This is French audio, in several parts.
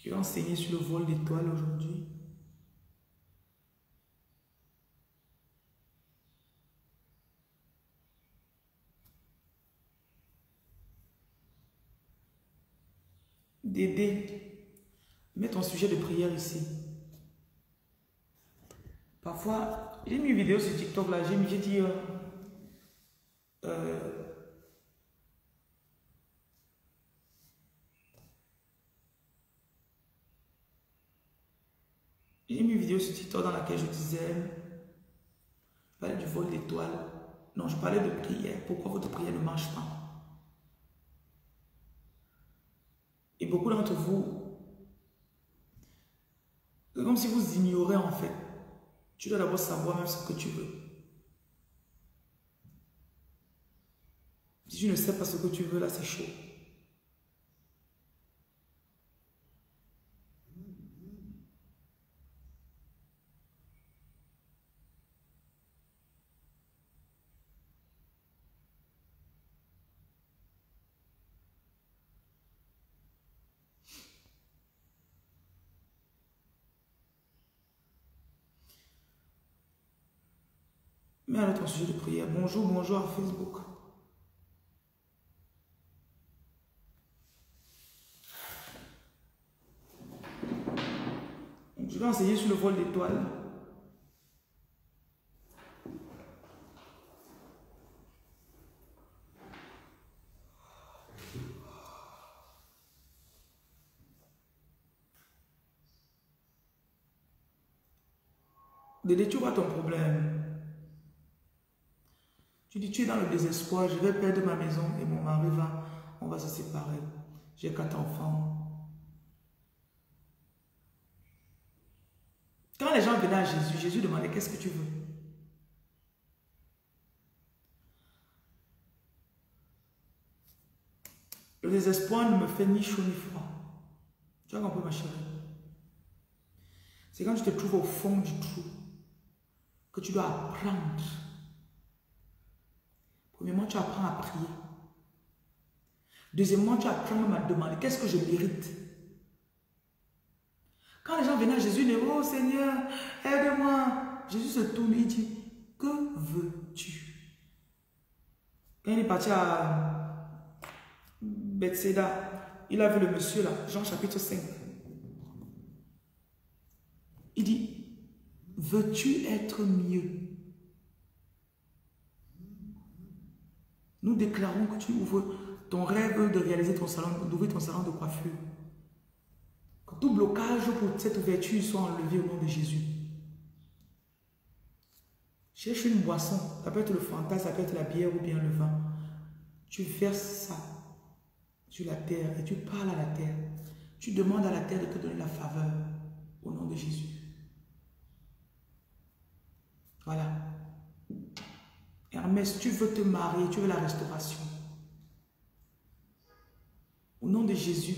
Je vais enseigner sur le vol d'étoiles aujourd'hui. D'aider. Mets ton sujet de prière ici. Parfois, j'ai mis une vidéo sur TikTok là, j'ai dit j'ai mis une vidéo sur TikTok dans laquelle je disais, je parlais du vol d'étoiles. Non, je parlais de prière. Pourquoi votre prière ne marche pas? Et beaucoup d'entre vous, c'est comme si vous ignorez en fait. Tu dois d'abord savoir même ce que tu veux. Si tu ne sais pas ce que tu veux, là c'est chaud. Mets alors ton sujet de prière. Bonjour, bonjour à Facebook. Je vais enseigner sur le vol d'étoiles. Dédé, tu vois ton problème. Tu dis, tu es dans le désespoir, je vais perdre ma maison et mon mari on va se séparer. J'ai 4 enfants. Quand les gens venaient à Jésus, Jésus demandait, qu'est-ce que tu veux? Le désespoir ne me fait ni chaud ni froid. Tu as compris, ma chérie? C'est quand tu te trouves au fond du trou que tu dois apprendre. Premièrement, tu apprends à prier. Deuxièmement, tu apprends même à demander qu'est-ce que je mérite. Quand les gens venaient à Jésus, ils disaient, oh Seigneur, aide-moi. Jésus se tourne et il dit, que veux-tu? Quand il est parti à Bethsaida, il a vu le monsieur là, Jean chapitre 5. Il dit, veux-tu être mieux? Nous déclarons que tu ouvres ton rêve de réaliser ton salon, d'ouvrir ton salon de coiffure. Que tout blocage pour cette ouverture soit enlevé au nom de Jésus. Cherche une boisson, ça peut être le Fanta, ça peut être la bière ou bien le vin. Tu verses ça sur la terre et tu parles à la terre. Tu demandes à la terre de te donner la faveur au nom de Jésus. Voilà. Hermès, tu veux te marier, tu veux la restauration. Au nom de Jésus.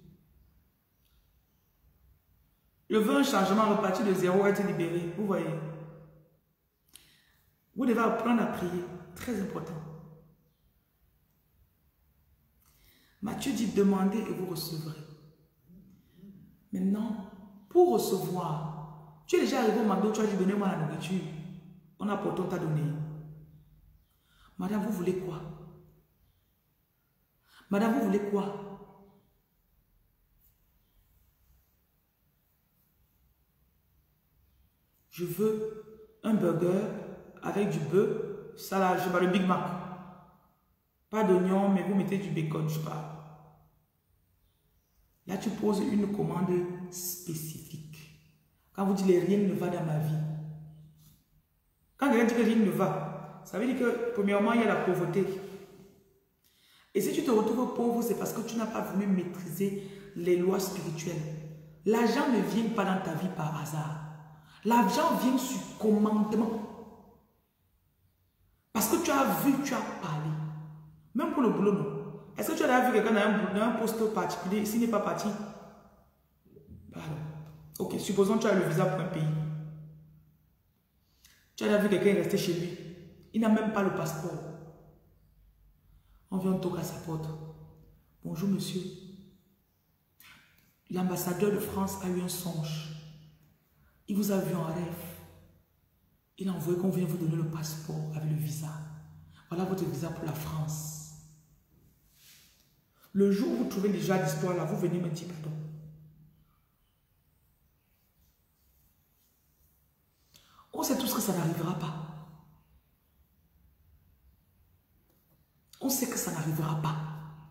Je veux un changement, repartir de zéro, être libéré. Vous voyez. Vous devez apprendre à prier. Très important. Matthieu dit, demandez et vous recevrez. Maintenant, pour recevoir, tu es déjà arrivé au McDo, tu as dit, donnez-moi la nourriture. On a pourtant t'a donné. Madame, vous voulez quoi? Madame, vous voulez quoi? Je veux un burger avec du bœuf, salade, je veux le Big Mac. Pas d'oignon, mais vous mettez du bacon, je sais pas. Là, tu poses une commande spécifique. Quand vous dites rien ne va dans ma vie. Quand quelqu'un dit que rien ne va, ça veut dire que, premièrement, il y a la pauvreté. Et si tu te retrouves pauvre, c'est parce que tu n'as pas voulu maîtriser les lois spirituelles. L'argent ne vient pas dans ta vie par hasard. L'argent vient sur commandement. Parce que tu as vu, tu as parlé. Même pour le boulot, non. Est-ce que tu as vu quelqu'un dans un poste particulier, s'il n'est pas parti? Alors, ok, supposons que tu as le visa pour un pays. Tu as vu quelqu'un rester chez lui. Il n'a même pas le passeport. On vient toquer à sa porte. Bonjour monsieur. L'ambassadeur de France a eu un songe. Il vous a vu en rêve. Il a envoyé qu'on vienne vous donner le passeport avec le visa. Voilà votre visa pour la France. Le jour où vous trouvez déjà l'histoire là, vous venez me dire pardon. On sait tous que ça n'arrivera pas. On sait que ça n'arrivera pas.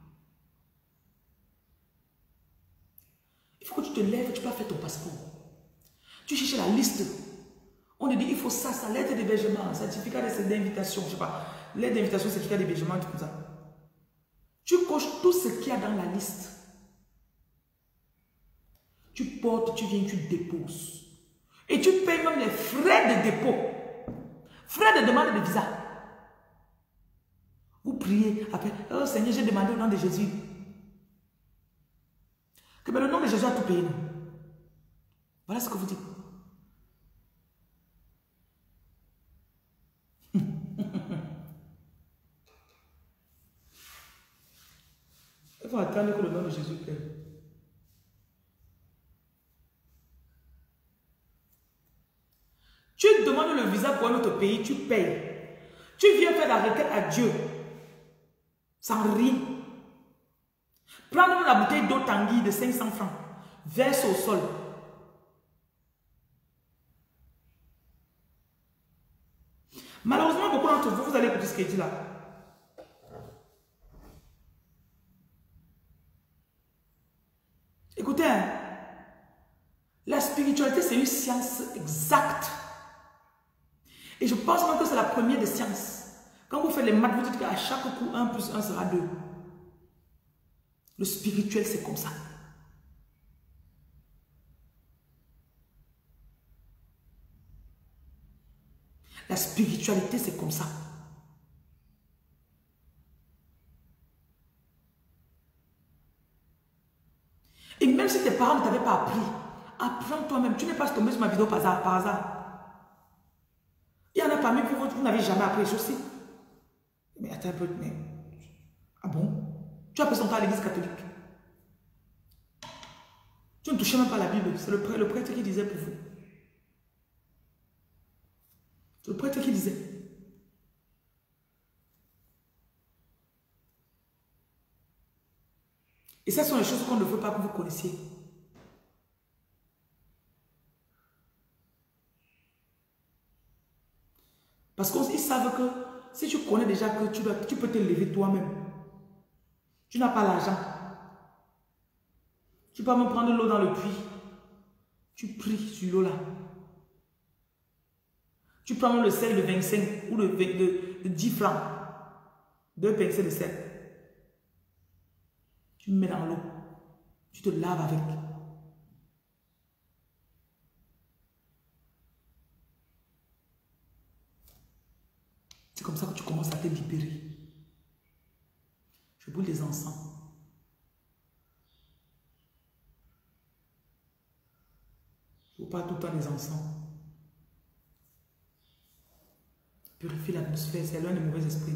Il faut que tu te lèves, tu peux faire ton passeport. Tu cherches la liste. On te dit, il faut ça, lettre d'hébergement, certificat d'invitation, je sais pas, lettre d'invitation, certificat d'hébergement, tout ça. Tu coches tout ce qu'il y a dans la liste. Tu portes, tu viens, tu déposes. Et tu payes même les frais de dépôt. Frais de demande de visa. Vous priez après, oh Seigneur, j'ai demandé au nom de Jésus. Que le nom de Jésus a tout payé. Voilà ce que vous dites. Il faut attendre que le nom de Jésus paye. Tu demandes le visa pour un autre pays, tu payes. Tu viens faire la requête à Dieu. Sans rien. Prends la bouteille d'eau Tanguy de 500 francs. Verse au sol. Malheureusement, beaucoup d'entre vous, vous allez écouter ce qu'il dit là. Écoutez, hein, la spiritualité, c'est une science exacte. Et je pense même que c'est la première des sciences. Quand vous faites les maths, vous dites qu'à chaque coup, 1 plus 1 sera 2. Le spirituel, c'est comme ça. La spiritualité, c'est comme ça. Et même si tes parents ne t'avaient pas appris, apprends toi-même. Tu n'es pas tombé sur ma vidéo par hasard. Il y en a parmi vous, vous n'avez jamais appris les choses aussi. Mais attends un peu, mais... Ah bon? Tu as passé ton temps à l'église catholique. Tu ne touchais même pas la Bible. C'est le prêtre qui disait pour vous. C'est le prêtre qui disait. Et ça sont les choses qu'on ne veut pas que vous connaissiez. Parce qu'ils savent que si tu connais déjà que tu peux te lever toi-même. Tu n'as pas l'argent. Tu peux même prendre l'eau dans le puits. Tu pries sur l'eau là. Tu prends même le sel de 25 ou de 10 francs. 2 pincées de sel. Tu mets dans l'eau. Tu te laves avec. C'est comme ça que tu commences à te libérer. Je brûle des encens. Je vous parle tout le temps des encens. Purifie l'atmosphère, c'est l'un des mauvais esprits.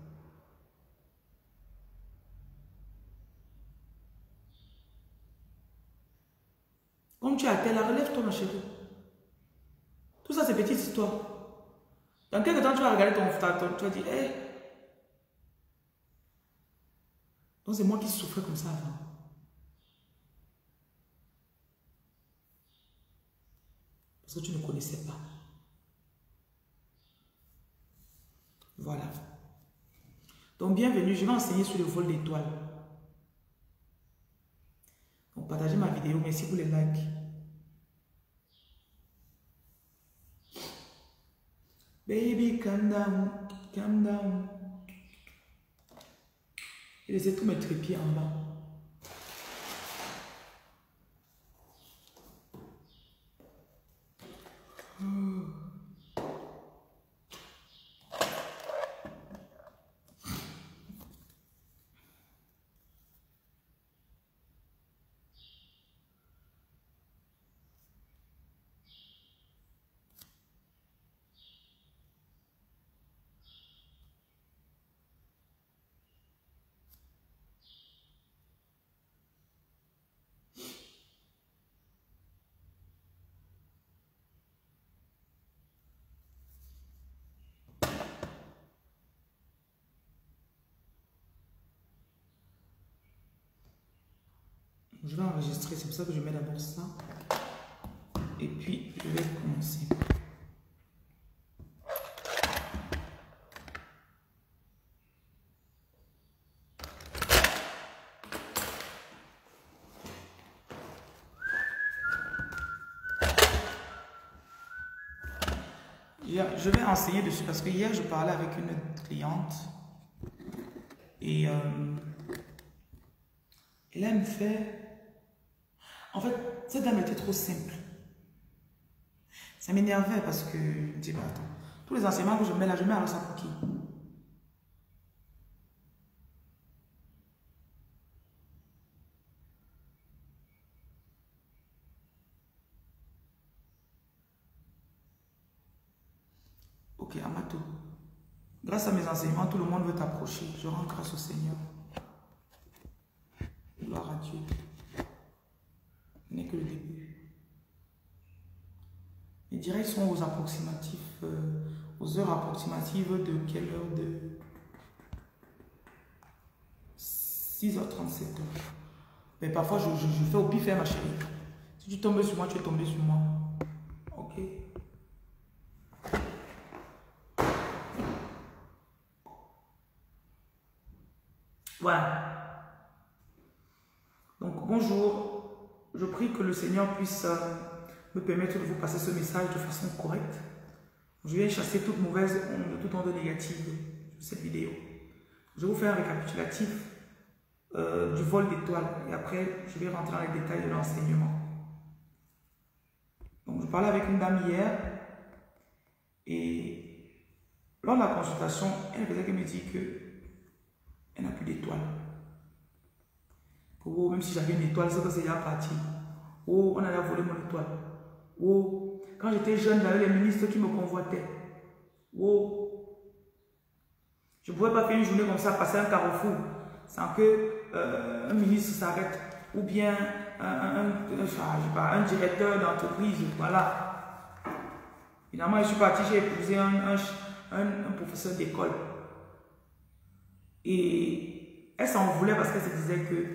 Comme tu es à terre, relève-toi ma chérie. Tout ça c'est petite histoire. Dans quelques temps tu vas regarder ton tu vas dire, hé. Donc c'est moi qui souffrais comme ça avant. Parce que tu ne connaissais pas. Voilà. Donc bienvenue, je vais enseigner sur le vol d'étoiles. Donc partagez ma vidéo, merci pour les likes. Baby, calm down, calm down. Et laissez tous mes trépieds en bas. Je vais enregistrer, c'est pour ça que je mets d'abord ça. Et puis, je vais commencer. Je vais enseigner dessus parce que hier, je parlais avec une cliente et elle me fait... En fait, cette dame était trop simple. Ça m'énervait parce que... Je me dis, bah, attends, tous les enseignements que je mets là, je mets alors ça pour qui? Ok, Amato. Grâce à mes enseignements, tout le monde veut t'approcher. Je rends grâce au Seigneur. Gloire à Dieu. Ce n'est que le début. Les directs sont aux approximatifs, aux heures approximatives de quelle heure? De 6h37. Mais parfois, je fais au pif, ma chérie. Si tu tombes sur moi, tu es tombé sur moi. Ok? Voilà. Donc, bonjour. Je prie que le Seigneur puisse me permettre de vous passer ce message de façon correcte. Je viens chasser toute mauvaise onde, toute onde négative de cette vidéo. Je vais vous faire un récapitulatif du vol d'étoiles et après, je vais rentrer dans les détails de l'enseignement. Donc, je parlais avec une dame hier et lors de la consultation, elle faisait qu'elle me dit qu'elle n'a plus d'étoiles. Oh, même si j'avais une étoile, c'est que c'est déjà parti. Oh, on allait voler mon étoile. Oh, quand j'étais jeune, j'avais les ministres qui me convoitaient. Oh, je ne pouvais pas faire une journée comme ça, passer un carrefour, sans que un ministre s'arrête. Ou bien un directeur d'entreprise, voilà. Finalement, je suis parti, j'ai épousé un professeur d'école. Et elle s'en voulait parce qu'elle se disait que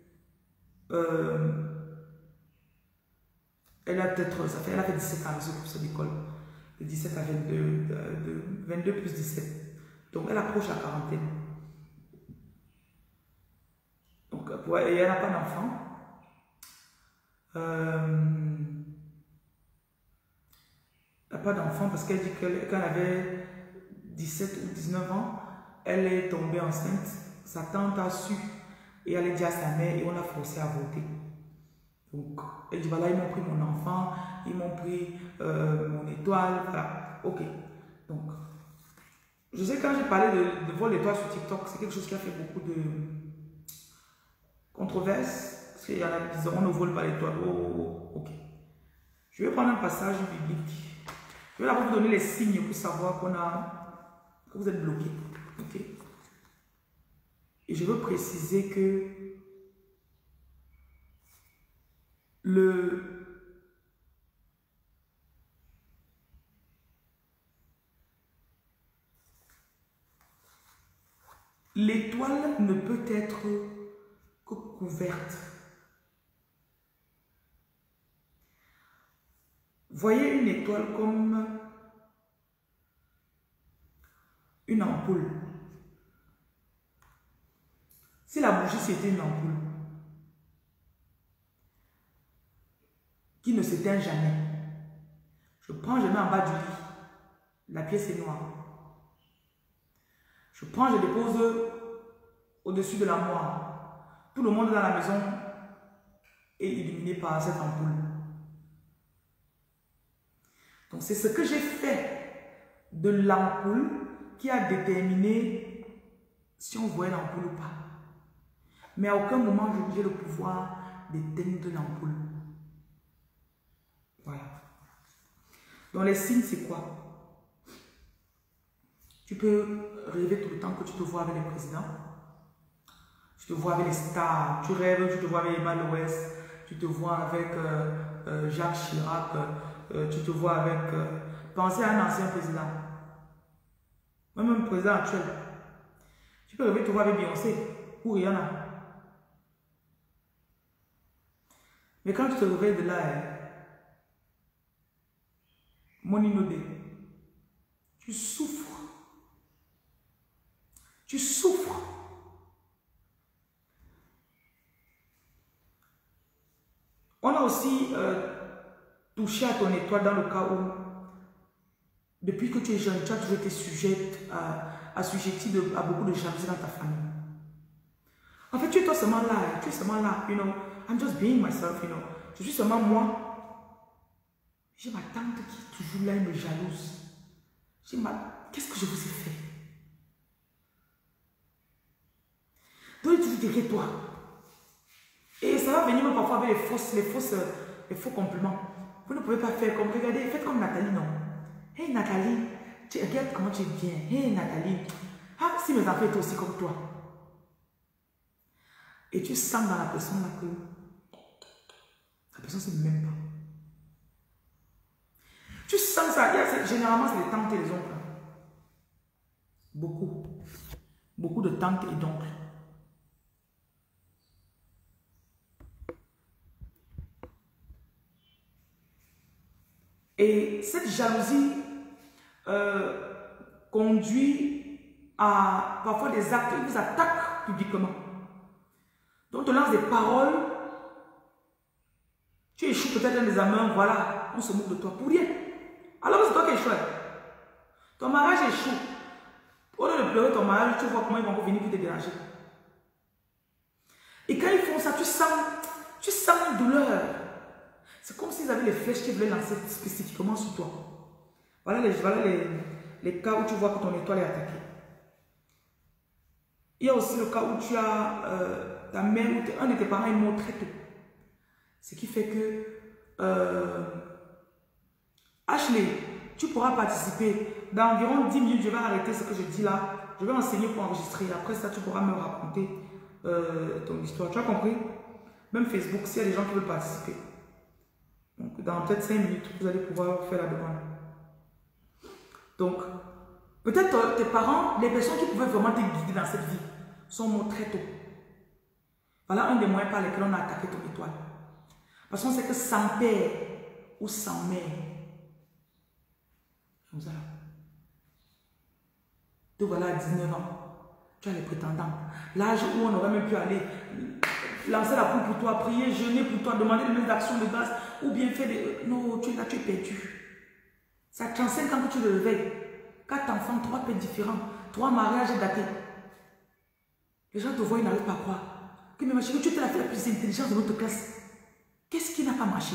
elle a peut-être, elle a fait 17 ans, ce professeur d'école. De 17 à 22, 22 plus 17. Donc, elle approche la quarantaine. Donc, et elle n'a pas d'enfant. Elle n'a pas d'enfant parce qu'elle dit que quand elle avait 17 ou 19 ans, elle est tombée enceinte. Sa tante a su et elle a dit à sa mère et on l'a forcé à voter. Donc, elle dit voilà, ils m'ont pris mon enfant, ils m'ont pris mon étoile, voilà. Ok. Donc, je sais quand j'ai parlé de vol d'étoile sur TikTok, c'est quelque chose qui a fait beaucoup de controverses. Parce qu'il y en a qui disent on ne vole pas l'étoile. Oh, ok. Je vais prendre un passage biblique. Je vais d'abord vous donner les signes pour savoir que vous êtes bloqué. Ok. Et je veux préciser que l'étoile ne peut être que couverte. Voyez une étoile comme une ampoule. Si la bougie c'était une ampoule qui ne s'éteint jamais, je prends, je mets en bas du lit, la pièce est noire. Je prends, je dépose au-dessus de l'armoire. Tout le monde dans la maison est illuminé par cette ampoule. Donc c'est ce que j'ai fait de l'ampoule qui a déterminé si on voyait l'ampoule ou pas. Mais à aucun moment j'ai le pouvoir d'éteindre l'ampoule. Voilà. Donc les signes c'est quoi? Tu peux rêver tout le temps que tu te vois avec les présidents. Tu te vois avec les stars. Tu rêves, tu te vois avec Emma Loès. Tu te vois avec Jacques Chirac. Tu te vois avec... pensez à un ancien président. Même un président actuel. Tu peux rêver te voir avec Beyoncé ou Rihanna. Mais quand tu te réveilles de là, mon inodé, tu souffres. Tu souffres. On a aussi touché à ton étoile dans le cas où, depuis que tu es jeune, tu as toujours été sujette assujetti à beaucoup de jalousie dans ta famille. En fait, tu es toi seulement là, tu es seulement là, you know, I'm just being myself, you know. Je suis seulement moi. J'ai ma tante qui est toujours là, elle me jalouse. Qu'est-ce que je vous ai fait? Donc, il est toujours derrière toi. Et ça va venir même parfois avec les faux compliments. Vous ne pouvez pas faire comme, regardez, faites comme Nathalie, non? Hey Nathalie, regarde comment tu es bien. Hey Nathalie, ah, si mes enfants étaient aussi comme toi. Et tu sens dans la personne là que la personne ne se même pas. Tu sens ça, généralement c'est les tantes et les oncles. Beaucoup. Beaucoup de tantes et d'oncles. Et cette jalousie conduit à parfois des actes, ils vous attaquent publiquement. Donc, on te lance des paroles, tu échoues peut-être dans des amants, voilà, on se moque de toi pour rien. Alors c'est toi qui échoues. Ton mariage échoue. Au lieu de pleurer ton mariage, tu vois comment ils vont venir pour te déranger. Et quand ils font ça, tu sens une douleur. C'est comme s'ils avaient les flèches qu'ils voulaient lancer spécifiquement sur toi. Voilà les cas où tu vois que ton étoile est attaquée. Il y a aussi le cas où tu as ta mère ou un de tes parents est mort très tôt. Ce qui fait que Ashley, tu pourras participer. Dans environ 10 minutes, je vais arrêter ce que je dis là. Je vais enseigner pour enregistrer. Après ça, tu pourras me raconter ton histoire. Tu as compris? Même Facebook, s'il y a des gens qui veulent participer. Donc, dans peut-être 5 minutes, vous allez pouvoir faire la demande. Donc, peut-être tes parents, les personnes qui pouvaient vraiment te guider dans cette vie, sont morts très tôt. Voilà un des moyens par lesquels on a attaqué ton étoile. Parce qu'on sait que sans père ou sans mère, comme ça. Te voilà à 19 ans. Tu as les prétendants. L'âge où on aurait même pu aller lancer la coupe pour toi, prier, jeûner pour toi, demander les mêmes actions de grâce, ou bien faire des... Non, tu es là, tu es perdu. Ça 35 ans que tu le réveilles. 4 enfants, 3 pères différents, 3 mariages datés. Les gens te voient, ils n'arrivent pas à croire. Que mais ma chérie, tu étais la fille la plus intelligente de notre classe. Qu'est-ce qui n'a pas marché?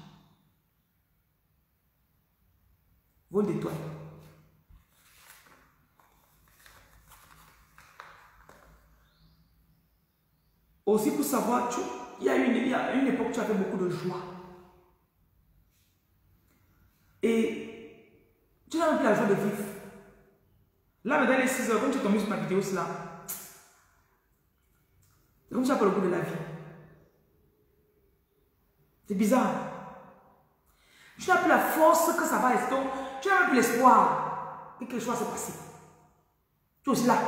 Vol d'étoile. Aussi pour savoir, il y a une époque où tu avais beaucoup de joie. Et tu n'as même plus la joie de vivre. Là, maintenant, les 6 heures, quand tu es tombé sur ma vidéo, c'est là. C'est comme tu n'as pas le goût de la vie. C'est bizarre. Tu n'as plus la force que ça va rester. Tu n'as même plus l'espoir que quelque chose va se passer. Tu es aussi là.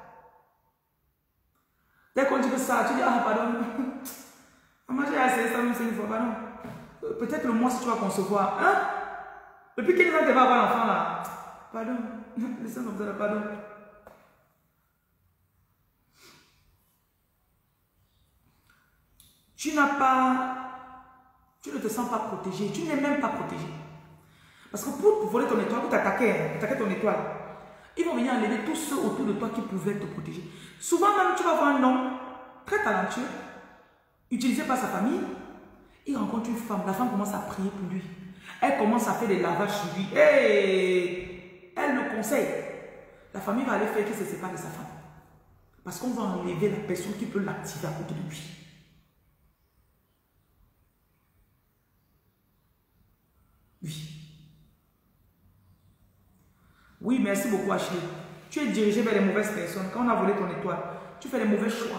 Dès qu'on dit que ça, tu dis, ah, pardon. Maman, j'ai essayé ça même 5 fois, pardon. Peut-être le mois si tu vas concevoir. Hein? Depuis quel temps tu vas avoir l'enfant là? Pardon. Laissez-moi comme ça, pardon. Tu ne te sens pas protégé. Tu n'es même pas protégé. Parce que pour voler ton étoile, pour t'attaquer ton étoile, ils vont venir enlever tous ceux autour de toi qui pouvaient te protéger. Souvent même, tu vas voir un homme très talentueux, utilisé par sa famille. Il rencontre une femme. La femme commence à prier pour lui. Elle commence à faire des lavages sur lui. Et elle le conseille. La famille va aller faire qu'il se sépare de sa femme. Parce qu'on va enlever la personne qui peut l'activer à côté de lui. Oui. Oui, merci beaucoup Ashley. Tu es dirigé vers les mauvaises personnes. Quand on a volé ton étoile, tu fais les mauvais choix.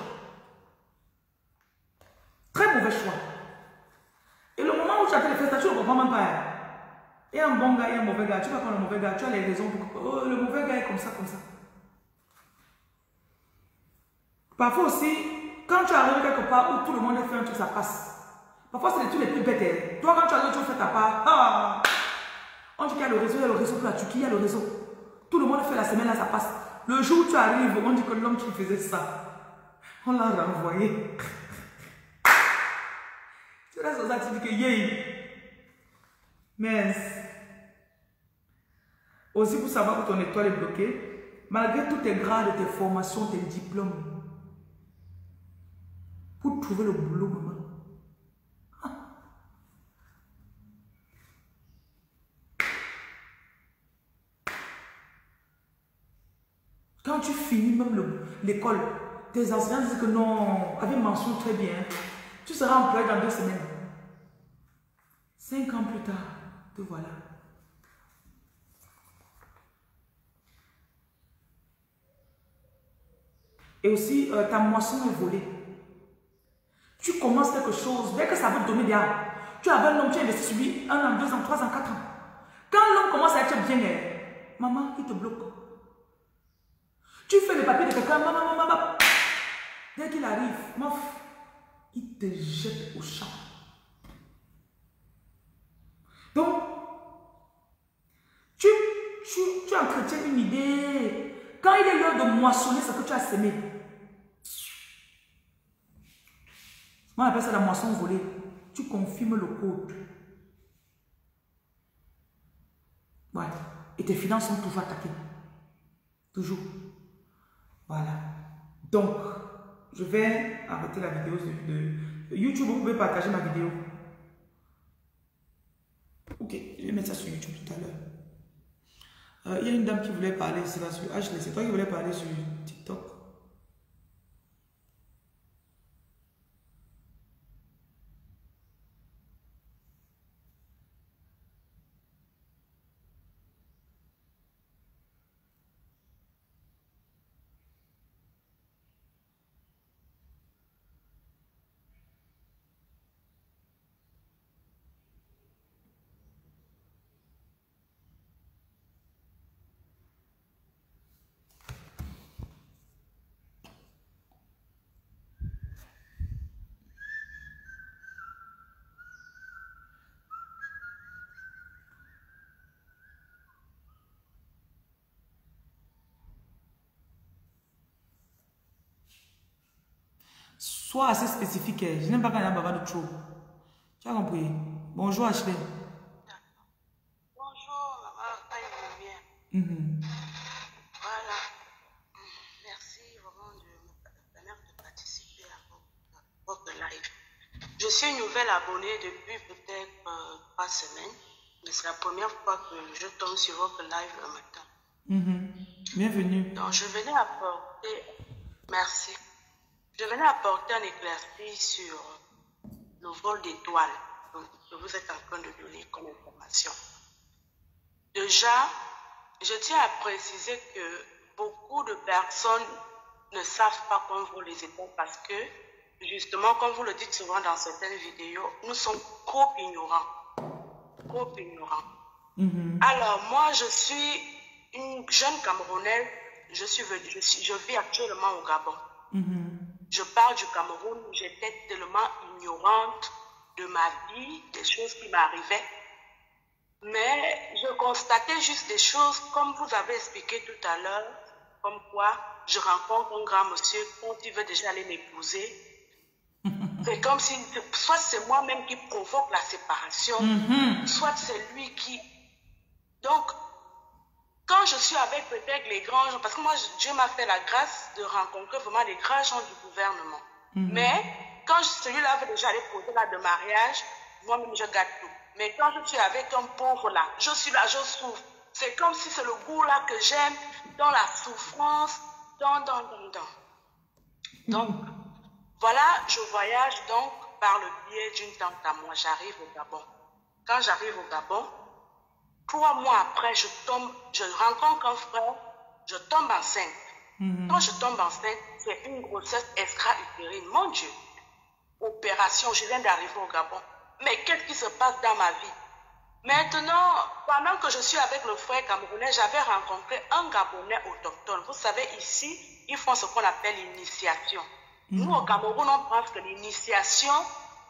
Très mauvais choix. Et le moment où tu as fait les fesses, tu ne comprends même pas. Il y a un bon gars et un mauvais gars. Tu vas prendre le mauvais gars. Tu as les raisons pour... Oh, le mauvais gars est comme ça, comme ça. Parfois aussi, quand tu arrives quelque part où tout le monde fait un truc, ça passe. Parfois, c'est les trucs les plus bêtes. Hein. Toi, quand tu arrives, tu fais ta part. Ah. On dit qu'il y a le réseau pour la Turquie, il y a le réseau. Tout le monde fait la semaine, là, ça passe. Le jour où tu arrives, on dit que l'homme qui faisait ça, on l'a renvoyé. Tu restes aux actes, tu dis que yé. Mais, aussi pour savoir que ton étoile est bloquée, malgré tous tes grades, tes formations, tes diplômes, pour trouver le boulot, maman. Quand tu finis même l'école, tes enseignants disent que non, avec mention très bien, tu seras employé dans 2 semaines. 5 ans plus tard, te voilà. Et aussi, ta moisson est volée. Tu commences quelque chose, dès que ça veut te donner des armes. Tu avais un homme, tu investis sur lui 1 an, 2 ans, 3 ans, 4 ans. Quand l'homme commence à être bien, maman, il te bloque. Tu fais les papiers de quelqu'un, maman. Dès qu'il arrive, il te jette au champ. Donc, tu entretiens une idée. Quand il est l'heure de moissonner ce que tu as semé, moi, on appelle ça la moisson volée. Tu confirmes le code. Voilà. Et tes finances sont toujours attaquées. Toujours. Voilà. Donc, je vais arrêter la vidéo de YouTube. Vous pouvez partager ma vidéo. Ok, je vais mettre ça sur YouTube tout à l'heure. Il y a une dame qui voulait parler, c'est là sur Ashley. C'est toi qui voulais parler sur TikTok. Sois assez spécifique. Je n'aime pas quand il y a un baba de trop. Tu as compris? Bonjour Ashley. Bonjour, maman, Voilà. Merci vraiment de me permettre de participer à votre live. Je suis une nouvelle abonnée depuis peut-être 3 semaines. Mais c'est la première fois que je tombe sur votre live le matin. Bienvenue. Donc, je venais apporter... Merci. Je venais apporter un éclairci sur le vol d'étoiles que vous êtes en train de donner comme information. Déjà, je tiens à préciser que beaucoup de personnes ne savent pas qu'on vole les étoiles parce que, justement, comme vous le dites souvent dans certaines vidéos, nous sommes trop ignorants. Trop ignorants. Alors, moi, je suis une jeune Camerounaise. Je vis actuellement au Gabon. Je pars du Cameroun, j'étais tellement ignorante de ma vie, des choses qui m'arrivaient. Mais je constatais juste des choses, comme vous avez expliqué tout à l'heure, comme quoi je rencontre un grand monsieur quand il veut déjà aller m'épouser. C'est comme si, soit c'est moi-même qui provoque la séparation, soit c'est lui qui... Donc, quand je suis avec peut-être les grands gens, parce que moi, Dieu m'a fait la grâce de rencontrer vraiment les grands gens du gouvernement. Mais quand celui-là veut déjà aller poser là de mariage, moi-même, je gâte tout. Mais quand je suis avec un pauvre là, je suis là, je souffre. C'est comme si c'est le goût là que j'aime, dans la souffrance, Donc, voilà, je voyage donc par le biais d'une tante à moi. J'arrive au Gabon. Quand j'arrive au Gabon, 3 mois après, je rencontre un frère, je tombe enceinte. Quand je tombe enceinte, c'est une grossesse extra-utérine. Mon Dieu, opération, je viens d'arriver au Gabon. Mais qu'est-ce qui se passe dans ma vie? Maintenant, pendant que je suis avec le frère camerounais, j'avais rencontré un Gabonais autochtone. Vous savez, ici, ils font ce qu'on appelle l'initiation. Nous, au Cameroun, on pense que l'initiation,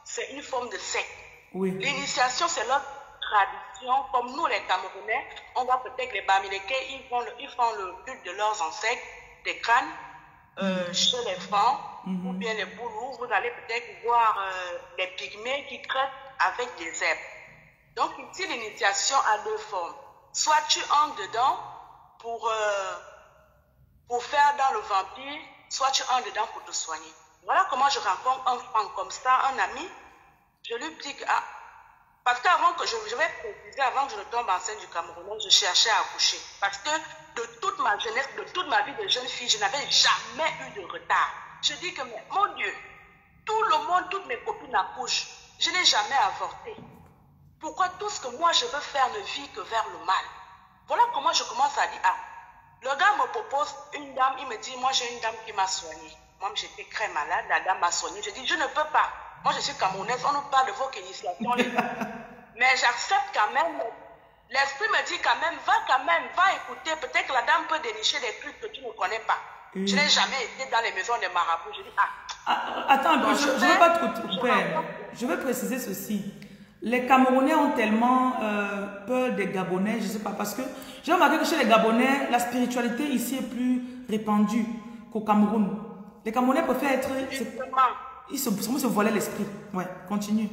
c'est une forme de secte. Oui. L'initiation, c'est leur tradition. Comme nous, les Camerounais, on voit peut-être les Bamileke, ils font le culte de leurs ancêtres, des crânes, chez les Francs, ou bien les Boulous. Vous allez peut-être voir les Pygmées qui crêpent avec des herbes. Donc ici, l'initiation a deux formes. Soit tu entres dedans pour faire dans le vampire, soit tu entres dedans pour te soigner. Voilà comment je rencontre un Franc comme ça, un ami. Je lui dis que, parce qu'avant que je vais préciser, avant que je ne tombe enceinte du Cameroun, je cherchais à accoucher. Parce que de toute ma jeunesse, de toute ma vie de jeune fille, je n'avais jamais eu de retard. Je dis que, mais, mon Dieu, tout le monde, toutes mes copines accouchent. Je n'ai jamais avorté. Pourquoi tout ce que moi je veux faire ne vit que vers le mal? Voilà comment je commence à dire, le gars me propose une dame, il me dit, moi j'ai une dame qui m'a soignée. Moi j'étais très malade, la dame m'a soignée. Je dis, je ne peux pas. Moi je suis camerounaise, on nous parle de vos initiations, les gars. Mais j'accepte quand même. L'esprit me dit quand même, va écouter. Peut-être que la dame peut dénicher des trucs que tu ne connais pas. Je n'ai jamais été dans les maisons des marabouts. Je dis, Attends un peu, je ne veux pas te couper. Je veux préciser ceci. Les Camerounais ont tellement peur des Gabonais, je ne sais pas, parce que j'ai remarqué que chez les Gabonais, la spiritualité ici est plus répandue qu'au Cameroun. Les Camerounais préfèrent être... Ils se voilent l'esprit. Ouais, continue.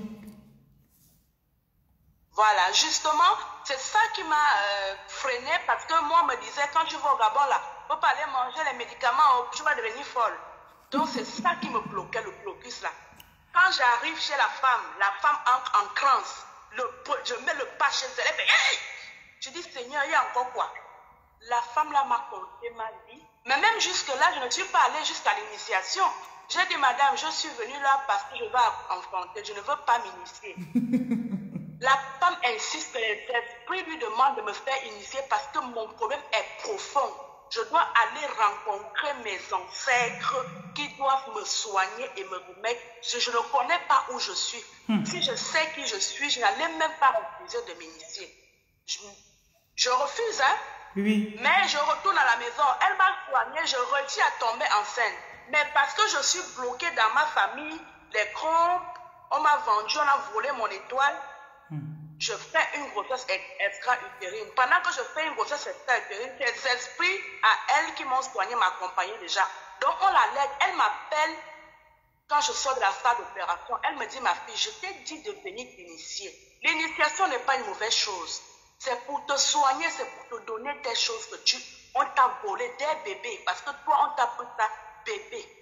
Voilà, justement, c'est ça qui m'a freiné, parce que moi, on me disait, quand tu vas au Gabon, là, il ne faut pas aller manger les médicaments, tu vas devenir folle. Donc, c'est ça qui me bloquait, le blocus, là. Quand j'arrive chez la femme entre en transe. Je mets le pas chez elle. Elle fait, hey! Je dis, Seigneur, il y a encore quoi? La femme là m'a conté ma vie. Mais même jusque-là, je ne suis pas allée jusqu'à l'initiation. J'ai dit, madame, je suis venue là parce que je vais enfanter. Je ne veux pas m'initier. La femme insiste que les esprits lui demandent de me faire initier parce que mon problème est profond. Je dois aller rencontrer mes ancêtres qui doivent me soigner et me remettre. Je ne connais pas où je suis. Si je sais qui je suis, je n'allais même pas refuser de m'initier. Je refuse, hein? Oui. Mais je retourne à la maison. Elle m'a soignée, je réussis à tomber enceinte. Mais parce que je suis bloquée dans ma famille, les crampes, on m'a vendu, on a volé mon étoile. Je fais une grossesse extra-utérine. Pendant que je fais une grossesse extra-utérine, ces esprits à elle qui m'ont soigné m'accompagnaient déjà. Donc on la laisse, elle m'appelle quand je sors de la salle d'opération. Elle me dit, ma fille, je t'ai dit de venir t'initier. L'initiation n'est pas une mauvaise chose. C'est pour te soigner, c'est pour te donner des choses que on t'a volé, des bébés. Parce que toi, on t'a pris ta bébé.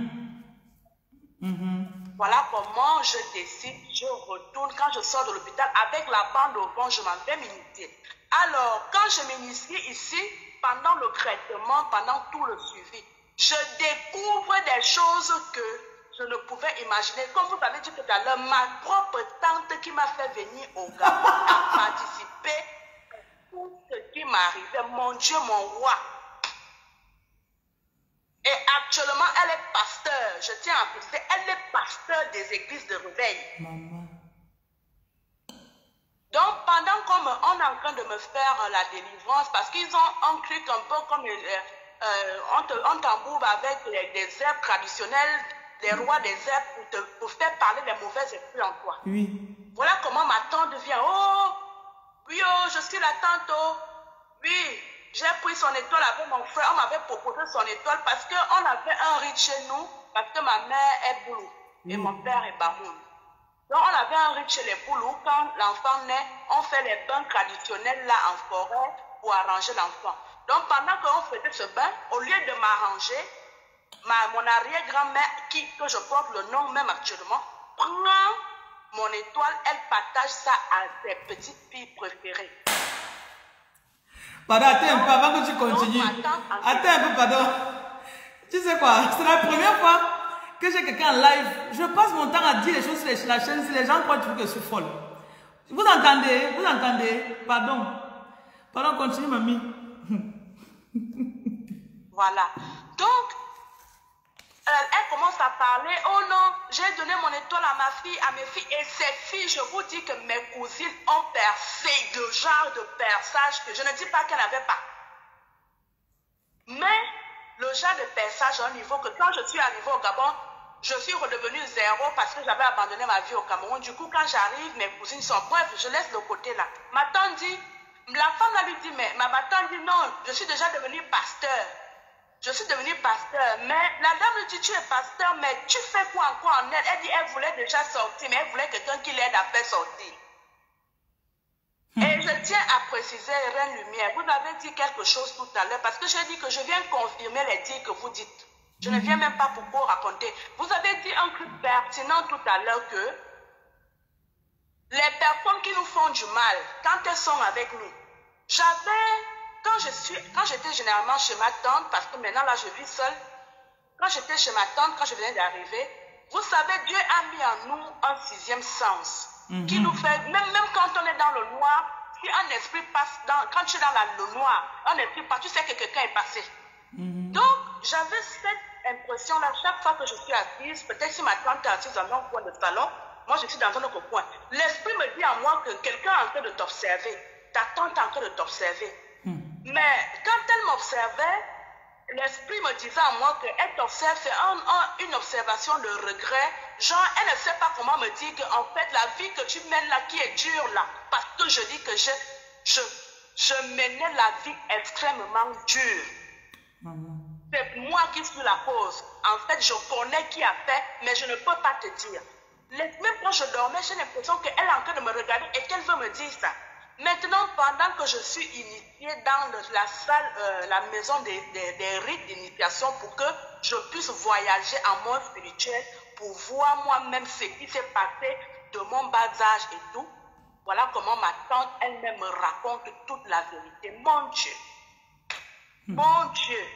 Voilà comment je décide, je retourne quand je sors de l'hôpital avec la bande au vent, je m'en vais m'initier. Alors, quand je m'initie ici, pendant le traitement, pendant tout le suivi, je découvre des choses que je ne pouvais imaginer. Comme vous avez dit tout à l'heure, ma propre tante qui m'a fait venir au Gabon a participé à tout ce qui m'arrivait. Mon Dieu, mon roi. Et actuellement, elle est pasteur. Je tiens à préciser, elle est pasteur des églises de réveil. Maman. Donc, pendant qu'on est en train de me faire la délivrance, parce qu'ils ont un truc un peu comme on t'embourbe avec des herbes traditionnelles, des rois des herbes pour faire parler les mauvais esprits en toi. Oui. Voilà comment ma tante vient. Oh, oui, oh, je suis la tante. Oh, oui. J'ai pris son étoile avec mon frère, on m'avait proposé son étoile parce qu'on avait un rite chez nous, parce que ma mère est boulou et mon père est bamoun. Donc on avait un rite chez les boulous, quand l'enfant naît, on fait les bains traditionnels là en forêt pour arranger l'enfant. Donc pendant qu'on faisait ce bain, au lieu de m'arranger, mon arrière-grand-mère, que je porte le nom même actuellement, prend mon étoile, elle partage ça à ses petites filles préférées. Pardon, attends un peu avant que tu continues. Attends un peu, pardon. Tu sais quoi, c'est la première fois que j'ai quelqu'un en live. Je passe mon temps à dire les choses sur la chaîne si les gens croient que je suis folle. Vous entendez? Vous entendez? Pardon. Pardon, continue, mamie. Voilà. Donc, elle commence à parler. Oh non, j'ai donné mon étoile à ma fille, à mes filles. Et ces filles, je vous dis que mes cousines ont percé le genre de perçage que je ne dis pas qu'elles n'avaient pas. Mais le genre de perçage à un niveau que quand je suis arrivée au Gabon, je suis redevenue zéro parce que j'avais abandonné ma vie au Cameroun. Du coup, quand j'arrive, mes cousines sont bref, je laisse le côté là. Ma tante dit, la femme là lui dit, mais ma tante dit non, je suis déjà devenue pasteur. Je suis devenue pasteur. Mais la dame lui dit, tu es pasteur, mais tu fais quoi encore en elle? Elle dit, elle voulait déjà sortir, mais elle voulait quelqu'un qui l'aide à faire sortir. Et je tiens à préciser, Reine Lumière, vous avez dit quelque chose tout à l'heure, parce que j'ai dit que je viens confirmer les dires que vous dites. Je ne viens même pas pour vous raconter. Vous avez dit un truc pertinent tout à l'heure que les personnes qui nous font du mal, quand elles sont avec nous, quand j'étais généralement chez ma tante, parce que maintenant là je vis seule, quand j'étais chez ma tante, quand je venais d'arriver, vous savez, Dieu a mis en nous un sixième sens, qui nous fait, même quand on est dans le noir, si un esprit passe quand tu es dans le noir, un esprit passe, tu sais que quelqu'un est passé. Donc, j'avais cette impression-là, chaque fois que je suis assise, peut-être si ma tante est assise dans un coin de salon, moi je suis dans un autre coin. L'esprit me dit en moi que quelqu'un est en train de t'observer, ta tante est en train de t'observer. Mais quand elle m'observait, l'esprit me disait en moi qu'elle t'observe, c'est une observation de regret. Genre, elle ne sait pas comment me dire qu'en fait, la vie que tu mènes là, qui est dure là, parce que je dis que je menais la vie extrêmement dure. C'est moi qui suis la cause. En fait, je connais qui a fait, mais je ne peux pas te dire. Même quand je dormais, j'ai l'impression qu'elle est en train de me regarder et qu'elle veut me dire ça. Maintenant, pendant que je suis initiée dans la salle, la maison des rites d'initiation pour que je puisse voyager en monde spirituel pour voir moi-même ce qui s'est passé de mon bas âge et tout, voilà comment ma tante elle-même me raconte toute la vérité. Mon Dieu. Mon Dieu.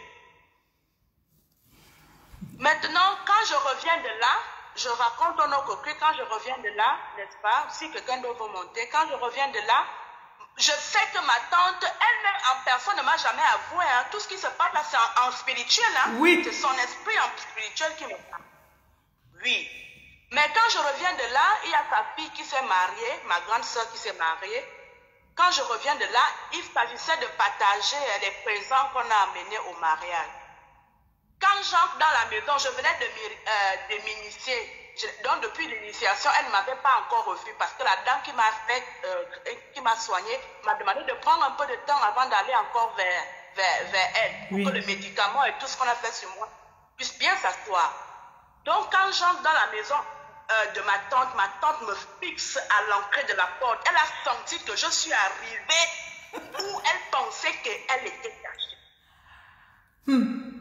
Maintenant, quand je reviens de là, je raconte au coquille, quand je reviens de là, n'est-ce pas, si quelqu'un doit vous monter, quand je reviens de là, je sais que ma tante, elle-même en personne ne m'a jamais avoué, hein, tout ce qui se passe là, c'est en spirituel, hein, oui. C'est son esprit en spirituel qui me parle. Oui. Mais quand je reviens de là, il y a sa fille qui s'est mariée, ma grande soeur qui s'est mariée. Quand je reviens de là, il s'agissait de partager les présents qu'on a amenés au mariage. Quand j'entre dans la maison, je venais de m'initier. Donc, depuis l'initiation, elle ne m'avait pas encore revu parce que la dame qui m'a soignée m'a demandé de prendre un peu de temps avant d'aller encore vers elle. Pour que le médicament et tout ce qu'on a fait sur moi puisse bien s'asseoir. Donc, quand j'entre dans la maison de ma tante me fixe à l'entrée de la porte. Elle a senti que je suis arrivée où elle pensait qu'elle était cachée.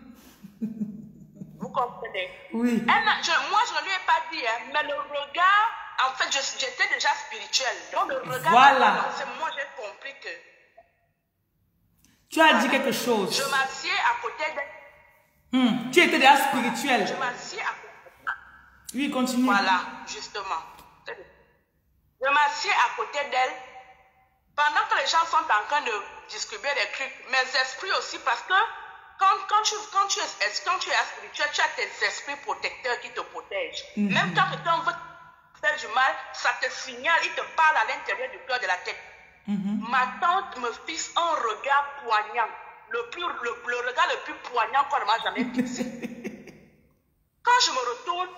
Vous comprenez? Oui. Moi, je ne lui ai pas dit, hein, mais le regard, en fait, j'étais déjà spirituelle. Donc, le regard, voilà. Moi, j'ai compris que... Tu as dit quelque chose. Je m'assieds à côté d'elle. Tu étais déjà spirituelle. Je m'assieds à côté d'elle. Oui, continue. Voilà, justement. Je m'assieds à côté d'elle. Pendant que les gens sont en train de distribuer des trucs, mes esprits aussi, parce que quand tu es spirituel, tu as tes esprits protecteurs qui te protègent. Même quand quelqu'un veut te faire du mal, ça te signale, il te parle à l'intérieur du cœur de la tête. Ma tante me fixe un regard poignant, le regard le plus poignant qu'on ne m'a jamais fixé. Quand je me retourne,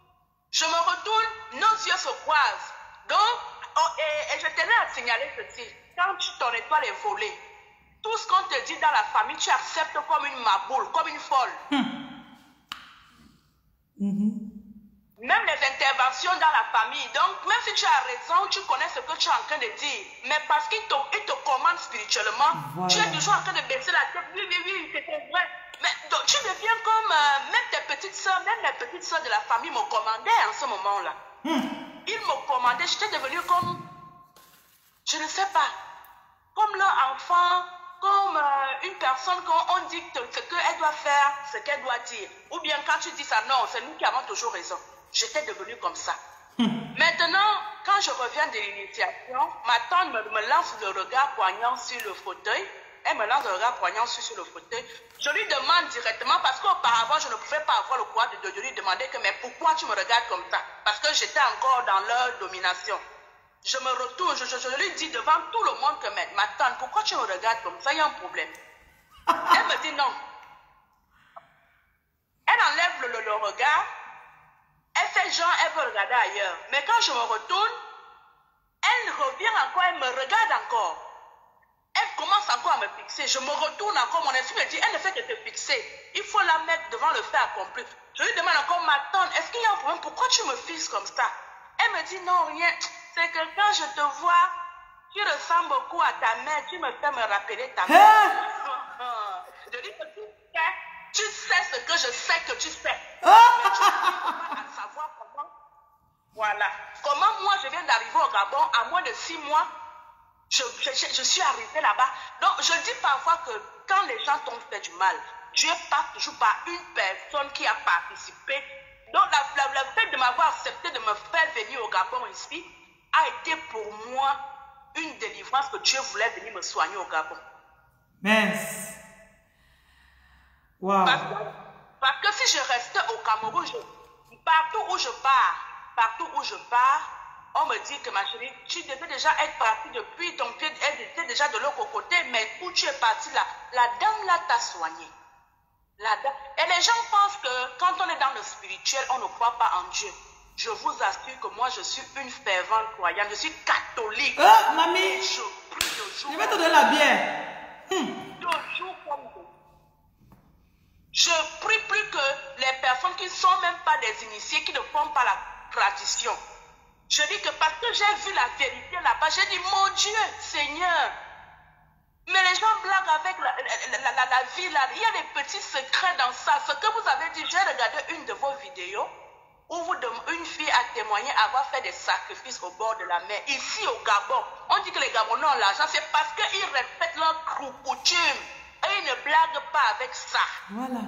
nos yeux se croisent. Donc, et je tenais à signaler ceci, quand ton étoile est volée, tout ce qu'on te dit dans la famille, tu acceptes comme une maboule, comme une folle. Même les interventions dans la famille. Donc, même si tu as raison, tu connais ce que tu es en train de dire. Mais parce qu'il te commande spirituellement, voilà. Tu es toujours en train de baisser la tête. Oui, c'est vrai. Mais donc, tu deviens comme même tes petites soeurs, même les petites soeurs de la famille me commandaient en ce moment-là. Ils me commandaient, j'étais devenue comme, je ne sais pas, comme leur enfant, comme une personne quand on dit ce qu'elle doit faire, ce qu'elle doit dire. Ou bien quand tu dis ça, non, c'est nous qui avons toujours raison. J'étais devenue comme ça. Maintenant, quand je reviens de l'initiation, ma tante me lance le regard poignant sur le fauteuil. Elle me lance le regard poignant sur le fauteuil. Je lui demande directement, parce qu'auparavant, je ne pouvais pas avoir le courage de lui demander que, mais pourquoi tu me regardes comme ça? Parce que j'étais encore dans leur domination. Je me retourne, je lui dis devant tout le monde que, mais ma tante, pourquoi tu me regardes comme ça? Il y a un problème. Elle me dit non. Elle enlève le regard. elle, genre, elle veut regarder ailleurs. Mais quand je me retourne, elle revient encore, elle me regarde encore. Elle commence encore à me fixer. Je me retourne encore, mon esprit me dit, elle ne fait que te fixer. Il faut la mettre devant le fait accompli. Je lui demande encore, ma tante, est-ce qu'il y a un problème? Pourquoi tu me fixes comme ça? Elle me dit, non, rien. C'est que quand je te vois, tu ressembles beaucoup à ta mère. Tu me fais me rappeler ta mère. Je dis que tu sais ce que je sais que tu sais. Mais tu n'arrives pas à savoir comment. Voilà. Comment moi, je viens d'arriver au Gabon, à moins de 6 mois, je suis arrivée là-bas. Donc, je dis parfois que quand les gens t'ont fait du mal, Dieu passe toujours par une personne qui a participé. Donc, le fait de m'avoir accepté de me faire venir au Gabon ici a été pour moi une délivrance que Dieu voulait venir me soigner au Gabon. Mince. Wow. Parce que si je restais au Cameroun, partout où je pars, on me dit que ma chérie, tu devais déjà être partie depuis, ton pied était déjà de l'autre côté, mais où tu es partie là, la dame là t'a soigné. Et les gens pensent que quand on est dans le spirituel, on ne croit pas en Dieu. Je vous assure que moi, je suis une fervente croyante, je suis catholique. Mamie, je vais te donner la bière. De jour comme de je prie plus que les personnes qui ne sont même pas des initiés, qui ne font pas la tradition. Je dis que parce que j'ai vu la vérité là-bas, j'ai dit, mon Dieu, Seigneur. Mais les gens blaguent avec la vie là. Il y a des petits secrets dans ça. Ce que vous avez dit, j'ai regardé une de vos vidéos où une fille a témoigné avoir fait des sacrifices au bord de la mer. Ici au Gabon, on dit que les Gabonais ont l'argent, c'est parce qu'ils respectent leurs coutumes. Et ils ne blaguent pas avec ça. Voilà.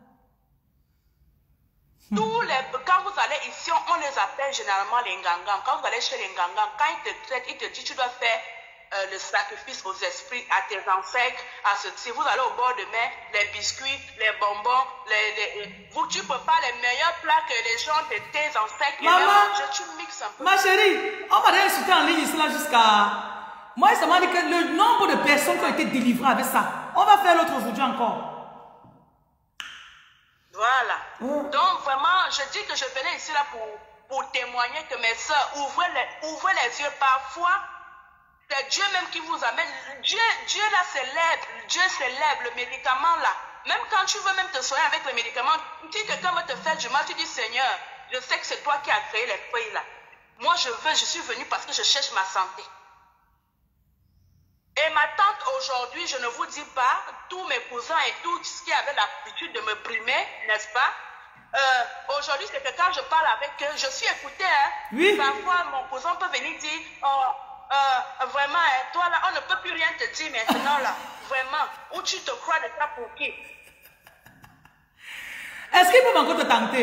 Quand vous allez ici, on les appelle généralement les Ngangans. Quand vous allez chez les Ngangans, quand ils te traitent, ils te disent tu dois faire le sacrifice aux esprits, à tes ancêtres, à ceci. Vous allez au bord de mer, les biscuits, les bonbons, tu prépares les meilleurs plats que les gens de tes ancêtres. Maman, tu mixes un peu. Ma chérie, on m'a insulté en ligne ici là jusqu'à... Moi, ça m'a dit que le nombre de personnes qui ont été délivrées avec ça, on va faire l'autre aujourd'hui encore. Voilà. Donc, vraiment, je dis que je venais ici là pour témoigner que mes soeurs, ouvrez les yeux. Parfois, c'est Dieu même qui vous amène. Dieu là célèbre. Dieu célèbre le médicament là. Même quand tu veux même te soigner avec le médicament, si quelqu'un veut te faire du mal, tu dis Seigneur, je sais que c'est toi qui as créé les fruits là. Moi, je suis venue parce que je cherche ma santé. Et ma tante aujourd'hui, je ne vous dis pas, tous mes cousins et tout ce qui avaient l'habitude de me brimer, n'est-ce pas? Aujourd'hui, c'est que quand je parle avec eux, je suis écoutée. Hein? Oui. Parfois, mon cousin peut venir dire, vraiment, toi là, on ne peut plus rien te dire maintenant là. Vraiment, où tu te crois de ça pour qui? Est-ce qu'il peut encore te tenter?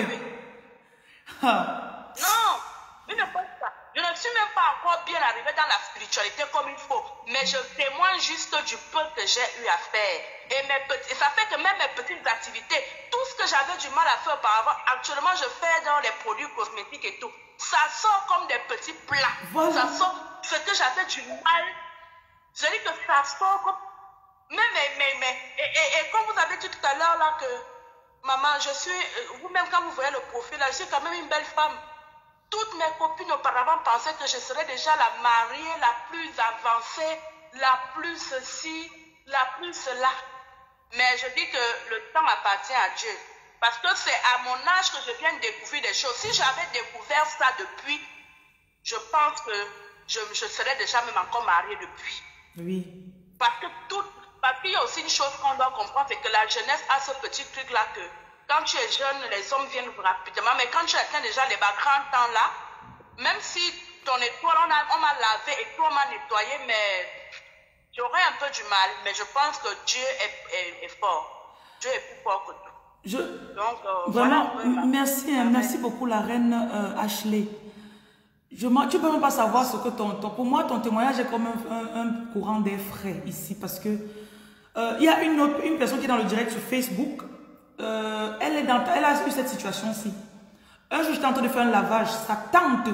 Non, il ne peut pas. Je ne suis même pas encore bien arrivée dans la spiritualité comme il faut. Mais je témoigne juste du peu que j'ai eu à faire. Et ça fait que même mes petites activités, tout ce que j'avais du mal à faire auparavant, actuellement je fais dans les produits cosmétiques et tout. Ça sort comme des petits plats. Voilà. Ça sort ce que j'avais du mal. Je dis que ça sort comme... Et comme vous avez dit tout à l'heure là que, maman, je suis... Vous-même quand vous voyez le profil là, je suis quand même une belle femme. Toutes mes copines auparavant pensaient que je serais déjà la mariée la plus avancée, la plus ceci, la plus cela. Mais je dis que le temps appartient à Dieu. Parce que c'est à mon âge que je viens de découvrir des choses. Si j'avais découvert ça depuis, je pense que je serais déjà même encore mariée depuis. Oui. Parce qu'il y a aussi une chose qu'on doit comprendre, c'est que la jeunesse a ce petit truc-là que quand tu es jeune, les hommes viennent rapidement. Mais quand tu atteins déjà les grands temps là, même si ton étoile, on m'a lavé et toi on m'a nettoyé, mais j'aurais un peu du mal. Mais je pense que Dieu est fort. Dieu est plus fort que tout. Donc, vraiment, voilà, merci beaucoup la reine Ashley. Tu ne peux même pas savoir ce que pour moi, ton témoignage est comme un courant d'air frais ici. Parce que il y a une personne qui est dans le direct sur Facebook. Elle a eu cette situation-ci. Un jour, j'étais en train de faire un lavage. Sa tante,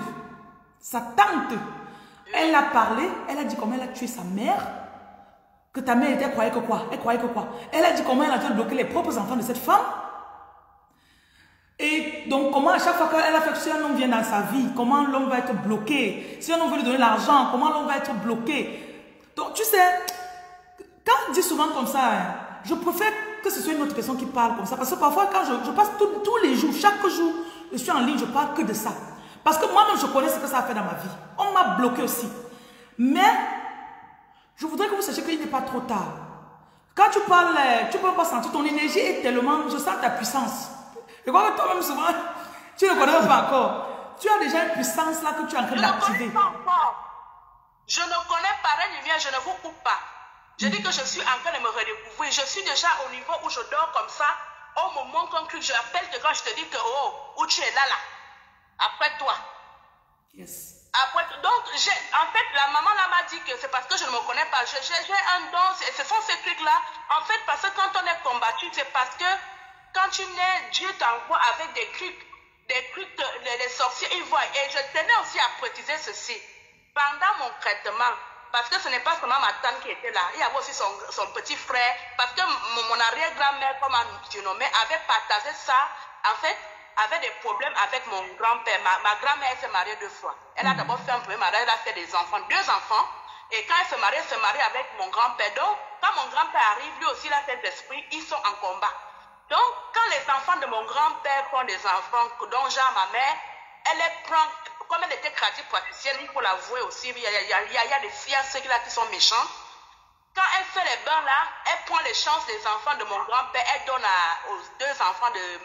elle a parlé, elle a dit comment elle a tué sa mère. Que ta mère était, elle croyait que quoi? Elle croyait que quoi? Elle a dit comment elle a dû bloquer les propres enfants de cette femme. Et donc, comment à chaque fois qu'elle a fait, si un homme vient dans sa vie, comment l'homme va être bloqué? Si un homme veut lui donner l'argent, comment l'homme va être bloqué? Donc, tu sais, quand on dit souvent comme ça, hein, je préfère que ce soit une autre personne qui parle comme ça. Parce que parfois, quand je passe tous les jours, chaque jour, je suis en ligne, je parle que de ça. Parce que moi-même, je connais ce que ça a fait dans ma vie. On m'a bloqué aussi. Mais, je voudrais que vous sachiez qu'il n'est pas trop tard. Quand tu parles, tu ne peux pas sentir, ton énergie est tellement, je sens ta puissance. Je crois que toi-même, souvent, tu ne connais pas encore. Tu as déjà une puissance là que tu es en train d'activer. Je ne connais pas encore. Je ne connais pas, rien ne vient, je ne vous coupe pas. Je dis que je suis en train de me redécouvrir. Je suis déjà au niveau où je dors comme ça. Au moment quand je appelle que quand je te dis que, oh, où tu es là, là. Après toi. Yes. Après, donc, en fait, la maman là m'a dit que c'est parce que je ne me connais pas. J'ai un don, ce sont ces trucs-là. En fait, parce que quand on est combattu, c'est parce que quand tu nais, Dieu t'envoie avec des trucs que les sorciers ils voient. Et je tenais aussi à préciser ceci. Pendant mon traitement, parce que ce n'est pas seulement ma tante qui était là, il y avait aussi son petit frère, parce que mon arrière-grand-mère, comme on surnommait, avait partagé ça, en fait, avait des problèmes avec mon grand-père. Ma grand-mère s'est mariée 2 fois. Elle a d'abord fait un premier mariage, elle a fait des enfants, 2 enfants. Et quand elle se marie avec mon grand-père. Donc, quand mon grand-père arrive, lui aussi, il a cet esprit, ils sont en combat. Donc, quand les enfants de mon grand-père font des enfants, dont Jean, ma mère, elle les prend, comme elle était tradipraticienne, il faut l'avouer aussi, il y a des fiancés là qui sont méchantes. Quand elle fait les bains là, elle prend les chances des enfants de mon grand-père, elle donne aux 2 enfants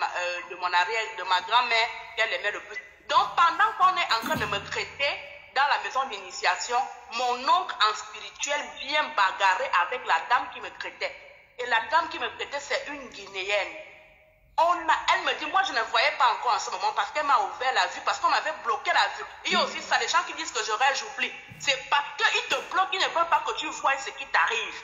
de ma grand-mère, qu'elle aimait le plus. Donc, pendant qu'on est en train de me traiter dans la maison d'initiation, mon oncle en spirituel vient bagarrer avec la dame qui me traitait. Et la dame qui me traitait, c'est une Guinéenne. Elle me dit, moi je ne voyais pas encore en ce moment parce qu'elle m'a ouvert la vue, parce qu'on m'avait bloqué la vue. Il y a aussi ça, les gens qui disent que j'oublie. C'est parce qu'ils te bloquent, ils ne veulent pas que tu vois ce qui t'arrive.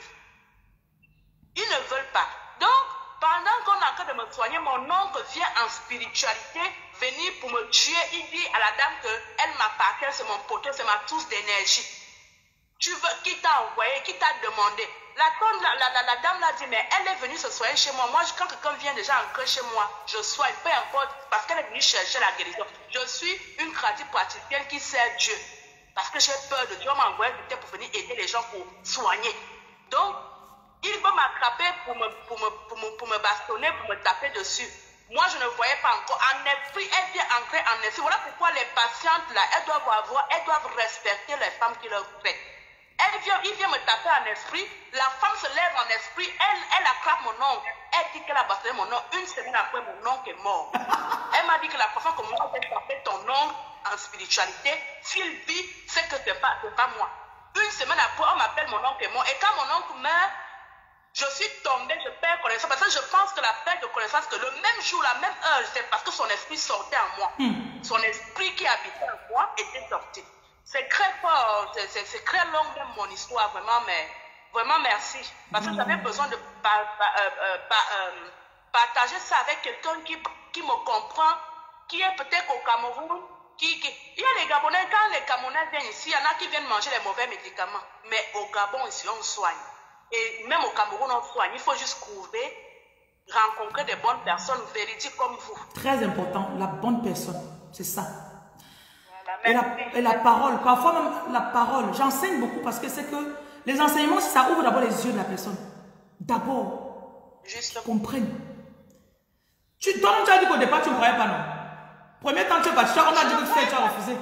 Ils ne veulent pas. Donc, pendant qu'on est en train de me soigner, mon oncle vient en spiritualité venir pour me tuer. Il dit à la dame qu'elle m'appartient, c'est mon poteau, c'est ma source d'énergie. Tu veux, qui t'a envoyé, qui t'a demandé? La dame l'a dit, mais elle est venue se soigner chez moi. Moi, quand quelqu'un vient déjà entrer chez moi, je soigne, peu importe, parce qu'elle est venue chercher la guérison. Je suis une tradipraticienne qui sert Dieu. Parce que j'ai peur de Dieu, on m'a envoyé pour venir aider les gens pour soigner. Donc, il veut m'attraper pour me bastonner, pour me taper dessus. Moi, je ne voyais pas encore. En esprit, elle vient entrer en esprit. Voilà pourquoi les patientes, là, elles doivent respecter les femmes qui leur traitent. Il vient me taper en esprit, la femme se lève en esprit, elle attrape mon oncle, elle dit qu'elle a bastonné mon oncle. 1 semaine après, mon oncle est mort. Elle m'a dit que la façon que moi j'ai tapé ton oncle en spiritualité, s'il vit, c'est que c'est pas moi. 1 semaine après, on m'appelle mon oncle est mort. Et quand mon oncle meurt, je suis tombée, je perds connaissance. Parce que je pense que la perte de connaissance, que le même jour, la même heure, c'est parce que son esprit sortait en moi. Son esprit qui habitait en moi était sorti. C'est très fort, c'est très long même mon histoire, vraiment, mais vraiment merci. Parce que j'avais besoin de partager ça avec quelqu'un qui me comprend, qui est peut-être au Cameroun. Il y a les Gabonais, quand les Camerounais viennent ici, il y en a qui viennent manger les mauvais médicaments. Mais au Gabon, ici, on soigne. Et même au Cameroun, on soigne. Il faut juste rencontrer des bonnes personnes véridiques comme vous. Très important, la bonne personne, c'est ça. Et la parole, parfois même la parole, j'enseigne beaucoup parce que c'est que les enseignements, ça ouvre d'abord les yeux de la personne. D'abord, comprenne. Toi-même, tu as dit qu'au départ, tu ne croyais pas, non? Premier temps, tu es parti, on a dit que tu as refusé.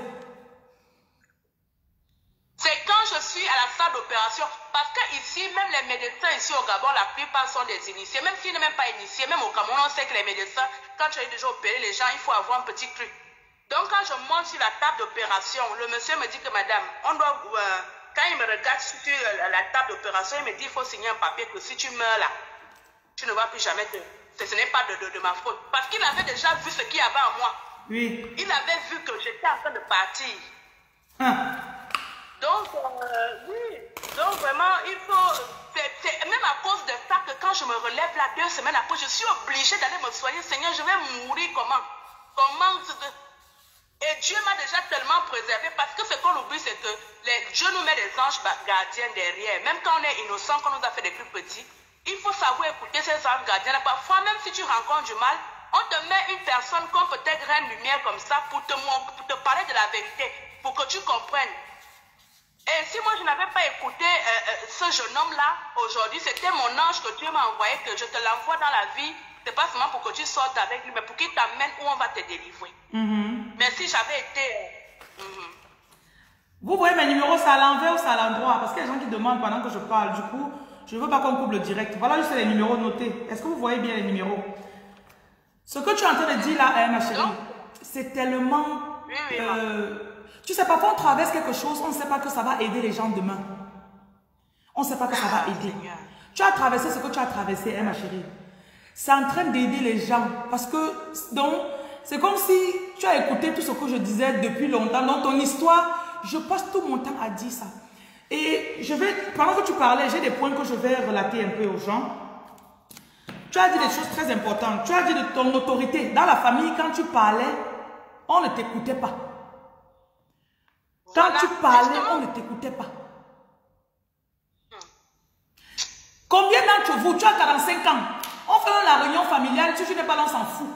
C'est quand je suis à la salle d'opération, parce qu'ici, même les médecins ici au Gabon, la plupart sont des initiés. Même s'ils ne sont même pas initiés, même au Cameroun, on sait que les médecins, quand tu as déjà opéré les gens, il faut avoir un petit truc. Donc, quand je monte sur la table d'opération, le monsieur me dit que madame, on doit, quand il me regarde sur la table d'opération, il me dit il faut signer un papier que si tu meurs là, tu ne vas plus jamais ce n'est pas de ma faute. Parce qu'il avait déjà vu ce qu'il y avait en moi. Oui. Il avait vu que j'étais en train de partir. Donc, oui. Donc, vraiment, il faut. C'est même à cause de ça que quand je me relève là 2 semaines après, je suis obligée d'aller me soigner. Seigneur, je vais mourir comment? Et Dieu m'a déjà tellement préservé parce que ce qu'on oublie, c'est que Dieu nous met des anges gardiens derrière. Même quand on est innocent, quand on nous a fait des plus petits, il faut savoir écouter ces anges gardiens. Parfois, même si tu rencontres du mal, On te met une personne comme peut-être Reine Lumière comme ça pour te parler de la vérité, pour que tu comprennes. Et si moi je n'avais pas écouté ce jeune homme-là aujourd'hui, c'était mon ange que Dieu m'a envoyé, que je te l'envoie dans la vie. C'est pas seulement pour que tu sortes avec lui, mais pour qu'il t'amène où on va te délivrer. Mais si j'avais été... Vous voyez mes numéros, c'est à l'envers ou c'est à l'endroit? Parce qu'il y a des gens qui demandent pendant que je parle. Du coup, je ne veux pas qu'on coupe le direct. Voilà juste les numéros notés. Est-ce que vous voyez bien les numéros? Ce que tu es en train de dire là, ma chérie, c'est tellement... tu sais, parfois on traverse quelque chose, on ne sait pas que ça va aider les gens demain. On ne sait pas que ça va aider. Tu as traversé ce que tu as traversé, ma chérie. C'est en train d'aider les gens. Parce que, donc, c'est comme si tu as écouté tout ce que je disais depuis longtemps. Dans ton histoire, je passe tout mon temps à dire ça. Et je vais, pendant que tu parlais, j'ai des points que je vais relater un peu aux gens. Tu as dit des choses très importantes. Tu as dit de ton autorité. Dans la famille, quand tu parlais, on ne t'écoutait pas. Quand tu parlais, on ne t'écoutait pas. Combien d'entre vous, tu as 45 ans, on fait la réunion familiale, si tu n'es pas là, on s'en fout.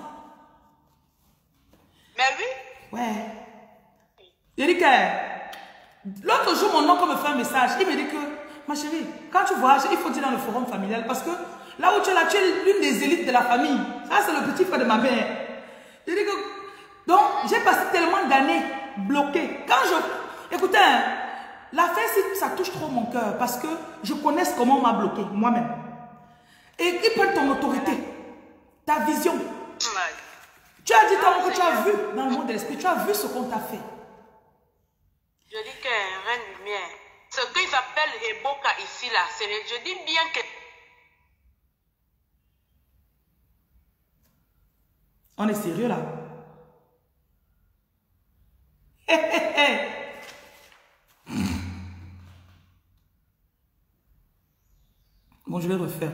Mais oui. Ouais. Il dit que l'autre jour, mon oncle me fait un message. Il me dit que, ma chérie, quand tu voyages, il faut dire dans le forum familial parce que là où tu es là, tu es l'une des élites de la famille. Ça, c'est le petit frère de ma mère. Il dit que, donc, j'ai passé tellement d'années bloquée. Quand je, écoutez, l'affaire, ça touche trop mon cœur parce que je connais comment on m'a bloqué, moi-même. Et ils prennent ton autorité, ta vision. Tu as dit que tu as vu dans le monde de l'esprit, tu as vu ce qu'on t'a fait. Je dis que Reine Lumière, ce qu'ils appellent Eboka ici, là, je dis bien que... On est sérieux là? Bon, je vais refaire.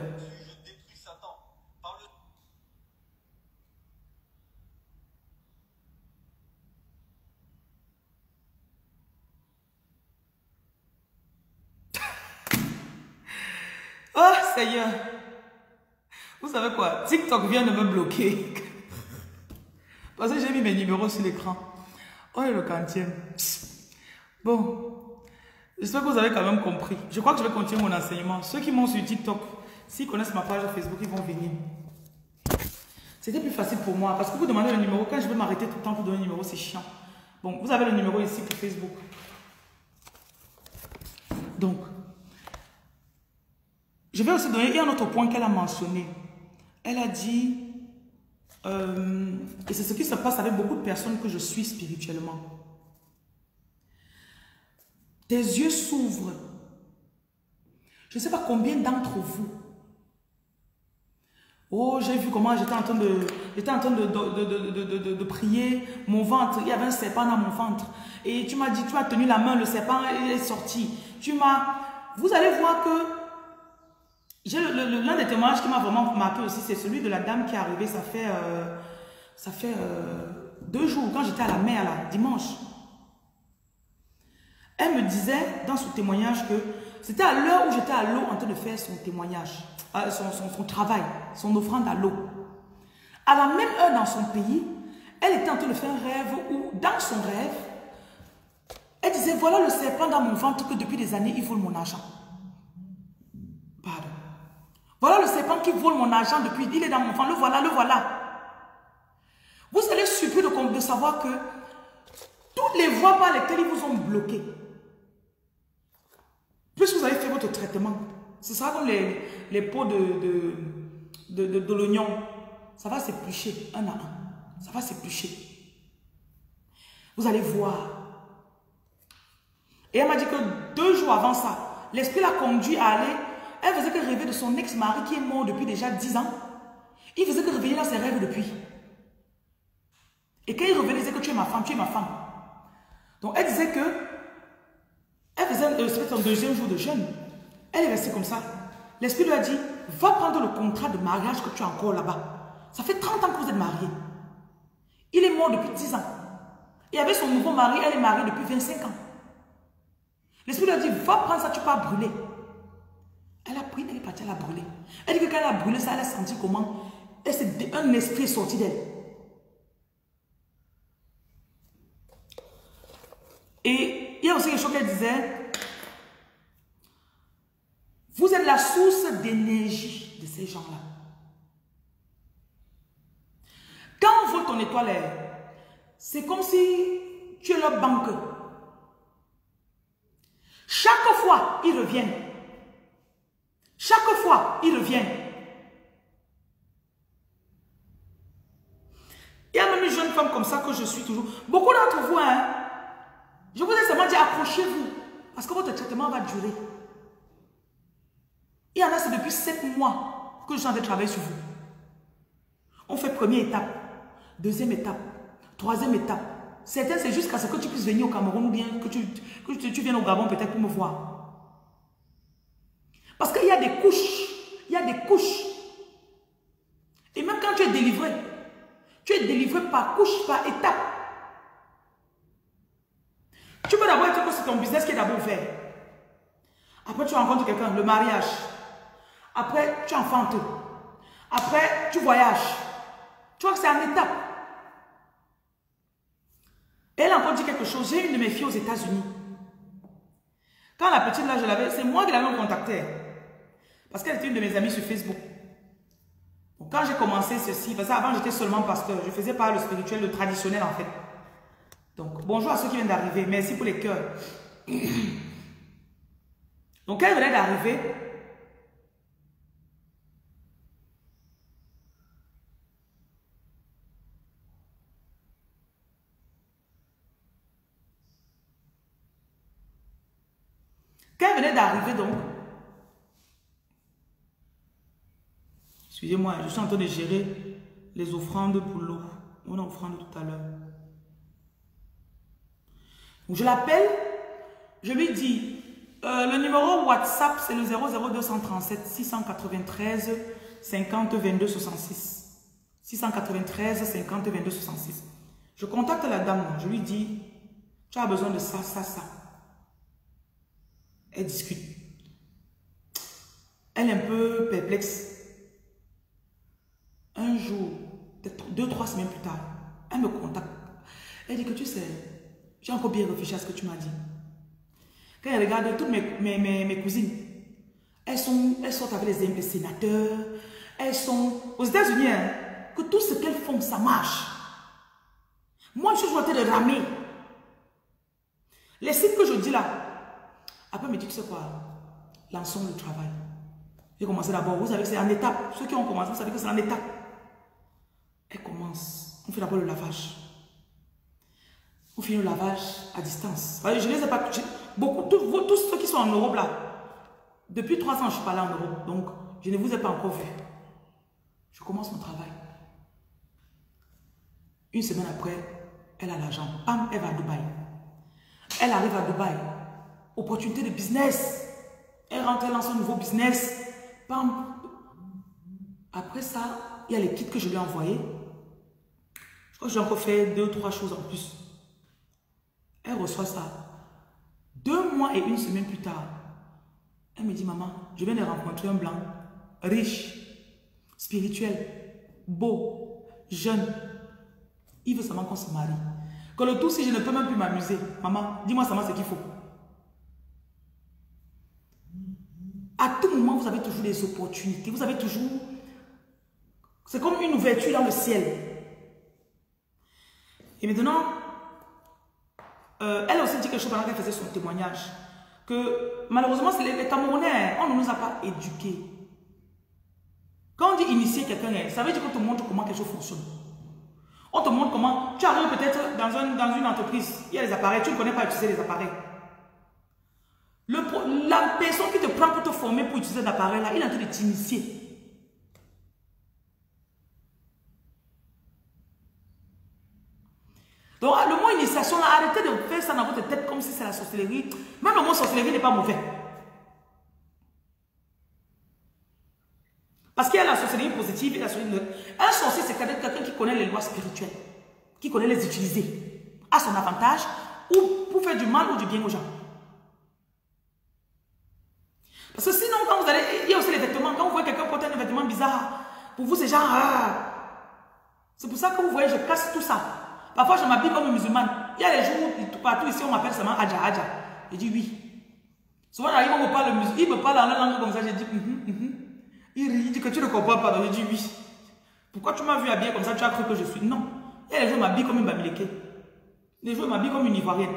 Oh Seigneur! Vous savez quoi? TikTok vient de me bloquer. Parce que j'ai mis mes numéros sur l'écran. Oh, le quantième. Bon. J'espère que vous avez quand même compris. Je crois que je vais continuer mon enseignement. Ceux qui m'ont sur TikTok, s'ils connaissent ma page Facebook, ils vont venir. C'était plus facile pour moi. Parce que vous demandez le numéro. Quand je vais m'arrêter tout le temps pour donner le numéro, c'est chiant. Bon, vous avez le numéro ici pour Facebook. Donc, je vais aussi donner, il y a un autre point qu'elle a mentionné. Elle a dit, et c'est ce qui se passe avec beaucoup de personnes que je suis spirituellement. Tes yeux s'ouvrent. Je ne sais pas combien d'entre vous. Oh, j'ai vu comment j'étais en train de prier. Mon ventre, il y avait un serpent dans mon ventre. Et tu m'as dit, tu as tenu la main, le serpent il est sorti. Vous allez voir que l'un des témoignages qui m'a vraiment marqué aussi, c'est celui de la dame qui est arrivée, ça fait 2 jours, quand j'étais à la mer, là, dimanche. Elle me disait dans son témoignage que c'était à l'heure où j'étais à l'eau en train de faire son témoignage, son travail, son offrande à l'eau. À la même heure dans son pays, elle était en train de faire un rêve où, dans son rêve, elle disait, voilà le serpent dans mon ventre que depuis des années, il vole mon argent. Pardon. Voilà le serpent qui vole mon argent depuis, il est dans mon ventre, le voilà, le voilà. Vous serez surpris de savoir que toutes les voies par lesquelles ils vous ont bloqué, plus vous avez fait votre traitement, ce sera comme les pots de l'oignon. Ça va s'éplucher un à un. Ça va s'éplucher. Vous allez voir. Et elle m'a dit que 2 jours avant ça, l'esprit l'a conduit à aller. Elle faisait que rêver de son ex-mari qui est mort depuis déjà 10 ans. Il faisait que revenir dans ses rêves depuis. Et quand il revenait, il disait que tu es ma femme, tu es ma femme. Donc elle disait que elle faisait son 2e jour de jeûne. Elle est restée comme ça. L'esprit lui a dit, va prendre le contrat de mariage que tu as encore là-bas. Ça fait 30 ans que vous êtes mariés. Il est mort depuis 10 ans. Et avec son nouveau mari, elle est mariée depuis 25 ans. L'esprit lui a dit, va prendre ça, tu peux brûler. Elle a pris, elle est partie, elle a brûlé. Elle dit que quand elle a brûlé ça, elle a senti comment Et c'est un esprit sorti d'elle. Et il y a aussi quelque chose qu'elle disait. Vous êtes la source d'énergie de ces gens-là. Quand on vole ton étoile, c'est comme si tu es leur banque. Chaque fois, ils reviennent. Chaque fois, ils reviennent. Il y a même une jeune femme comme ça que je suis toujours. Beaucoup d'entre vous, hein, je vous ai seulement dit accrochez-vous. Parce que votre traitement va durer. Il y en a, c'est depuis 7 mois que je suis en train de travailler sur vous. On fait première étape, deuxième étape, troisième étape. Certains, c'est jusqu'à ce que tu puisses venir au Cameroun ou bien que tu viennes au Gabon peut-être pour me voir. Parce qu'il y a des couches. Il y a des couches. Et même quand tu es délivré par couche, par étape. Tu peux d'abord être que c'est ton business qui est d'abord ouvert. Après, tu rencontres quelqu'un, le mariage. Après, tu enfantes. Après, tu voyages. Tu vois que c'est en étape. Elle a encore dit quelque chose. J'ai une de mes filles aux États-Unis. Quand la petite là, je l'avais, c'est moi qui l'avais contactée. Parce qu'elle était une de mes amies sur Facebook. Donc, quand j'ai commencé ceci, parce qu'avant j'étais seulement pasteur. Je faisais pas le spirituel, le traditionnel en fait. Donc, bonjour à ceux qui viennent d'arriver. Merci pour les cœurs. Donc, elle venait d'arriver. Quand elle venait d'arriver, donc, excusez-moi, je suis en train de gérer les offrandes pour l'eau. On a offrande tout à l'heure. Je l'appelle, je lui dis, le numéro WhatsApp, c'est le 00237 693 50 22 66. 693 50 22 66. Je contacte la dame, je lui dis, tu as besoin de ça, ça, ça. Elle discute. Elle est un peu perplexe. Un jour, peut-être 2-3 semaines plus tard, elle me contacte. Elle dit que tu sais, j'ai encore bien réfléchi à ce que tu m'as dit. Quand elle regarde toutes mes cousines, elles sortent avec les sénateurs, elles sont aux États-Unis, hein, que tout ce qu'elles font, ça marche. Moi, je suis en train de ramer. Les sites que je dis là, après, elle me dit, tu sais quoi, lançons le travail. J'ai commencé d'abord, vous savez que c'est en étape. Ceux qui ont commencé, vous savez que c'est en étape. Elle commence, on fait d'abord le lavage. On finit le lavage à distance. Je ne les ai pas, beaucoup, tous ceux qui sont en Europe là, depuis 3 ans, je ne suis pas là en Europe, donc je ne vous ai pas encore vu. Je commence mon travail. Une semaine après, elle a l'argent. Bam, elle va à Dubaï. Elle arrive à Dubaï. Opportunité de business. Elle rentre, elle lance un nouveau business. Bam. Après ça, il y a les kits que je lui ai envoyés. Je crois que j'ai encore fait 2-3 choses en plus. Elle reçoit ça. 2 mois et 1 semaine plus tard, elle me dit, maman, je viens de rencontrer un blanc, riche, spirituel, beau, jeune. Il veut seulement qu'on se marie. Que le tout, si je ne peux même plus m'amuser, maman, dis-moi seulement ce qu'il faut. À tout moment, vous avez toujours des opportunités. Vous avez toujours... C'est comme une ouverture dans le ciel. Et maintenant, elle a aussi dit quelque chose pendant qu'elle faisait son témoignage. Que malheureusement, les Camerounais, on ne nous a pas éduqués. Quand on dit initier quelqu'un, ça veut dire qu'on te montre comment quelque chose fonctionne. On te montre comment... Tu arrives peut-être dans une entreprise, il y a les appareils, tu ne connais pas utiliser les appareils. La personne qui te prend pour te former pour utiliser l'appareil là, il est en train de t'initier. Donc, le mot initiation, là, arrêtez de faire ça dans votre tête comme si c'est la sorcellerie. Même le mot sorcellerie n'est pas mauvais. Parce qu'il y a la sorcellerie positive et la sorcellerie... Un sorcier, c'est quelqu'un qui connaît les lois spirituelles, qui connaît les utiliser à son avantage ou pour faire du mal ou du bien aux gens. Parce que sinon, quand vous allez... Il y a aussi les vêtements. Quand vous voyez quelqu'un porter un vêtement bizarre, Pour vous, c'est genre... C'est pour ça que vous voyez, je casse tout ça. Parfois, je m'habille comme une musulmane. Il y a les jours où partout ici, on m'appelle seulement Adja, Adja. Je dis oui. Souvent, j'arrive, on me parle musulman. Il me parle en langue comme ça, je dis Il rit, il dit que tu ne comprends pas. Donc, je dis oui. Pourquoi tu m'as vu habillée comme ça, tu as cru que je suis... Non. Il y a les jours, je m'habille comme une Bamileke. Les jours, je m'habille comme une Ivoirienne.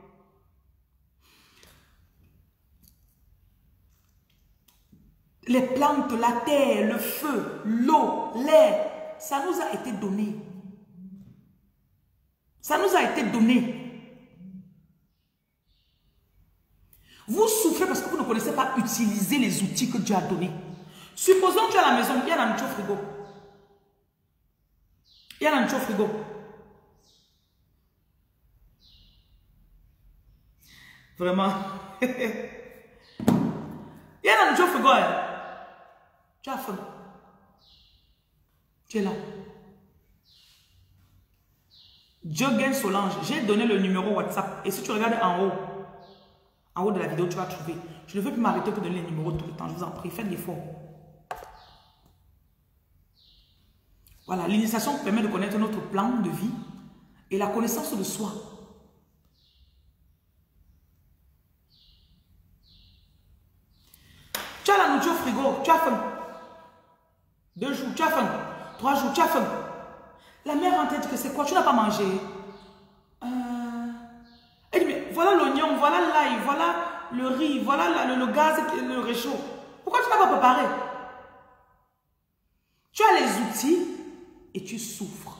Les plantes, la terre, le feu, l'eau, l'air, ça nous a été donné. Ça nous a été donné. Vous souffrez parce que vous ne connaissez pas utiliser les outils que Dieu a donnés. Supposons que tu es à la maison, il y a la nourriture au frigo. Il y a la nourriture au frigo. Vraiment. Il y a la nourriture au frigo. Hein. Tu as faim. Tu es là. Jogen Solange, j'ai donné le numéro WhatsApp. Et si tu regardes en haut de la vidéo, tu vas trouver. Je ne veux plus m'arrêter pour donner les numéros tout le temps. Je vous en prie, faites l'effort. Voilà, l'initiation permet de connaître notre plan de vie et la connaissance de soi. Tu as la nourriture au frigo, tu as faim. 2 jours, tu as faim. 3 jours, tu as faim. La mère rentre et dit que c'est quoi? Tu n'as pas mangé. Elle dit, mais voilà l'oignon, voilà l'ail, voilà le riz, voilà le gaz, le réchaud. Pourquoi tu n'as pas préparé? Tu as les outils et tu souffres.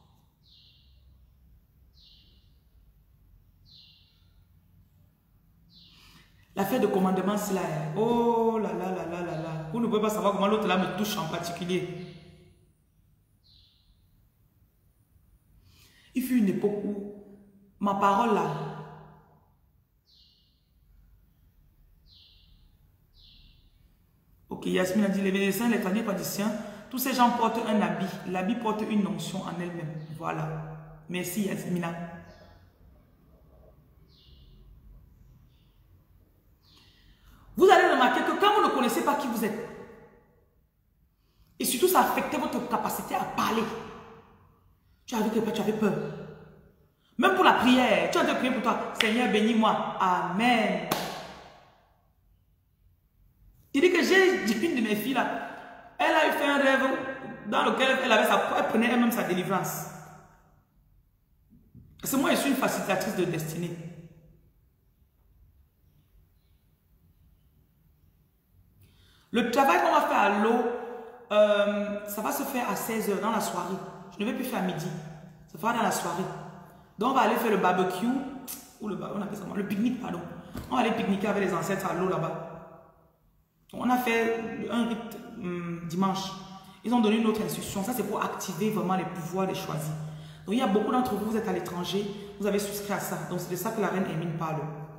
L'affaire de commandement, c'est là. Oh là là là là là là. Vous ne pouvez pas savoir comment l'autre là me touche en particulier. Il fut une époque où ma parole là, ok, Yasmine a dit, les médecins, les tradipraticiens, tous ces gens portent un habit. L'habit porte une notion en elle-même. Voilà. Merci Yasmina. Vous allez remarquer que quand vous ne connaissez pas qui vous êtes, et surtout ça affectait votre capacité à parler, tu avais peur. Même pour la prière, tu as de prier pour toi. Seigneur, bénis-moi. Amen. Il dit que j'ai une de mes filles là. Elle a fait un rêve dans lequel elle prenait elle-même sa délivrance. Parce que moi, je suis une facilitatrice de destinée. Le travail qu'on va faire à l'eau, ça va se faire à 16 h dans la soirée. Je ne vais plus faire à midi. Ça fera dans la soirée. Donc, on va aller faire le barbecue, ou on appelle ça comment? Le pique-nique, pardon. On va aller pique-niquer avec les ancêtres à l'eau là-bas. On a fait un rite dimanche. Ils ont donné une autre instruction. Ça, c'est pour activer vraiment les pouvoirs des choisis. Donc, il y a beaucoup d'entre vous, vous êtes à l'étranger, vous avez souscrit à ça. Donc, c'est de ça que la reine Hermine parle.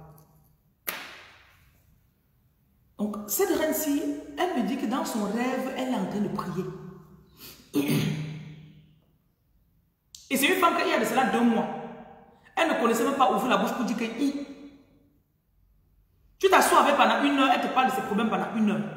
Donc, cette reine-ci, elle me dit que dans son rêve, elle est en train de prier. Et c'est une femme qui a de cela 2 mois. Elle ne connaissait même pas ouvrir la bouche pour dire que tu t'assois avec pendant 1 heure, elle te parle de ses problèmes pendant 1 heure.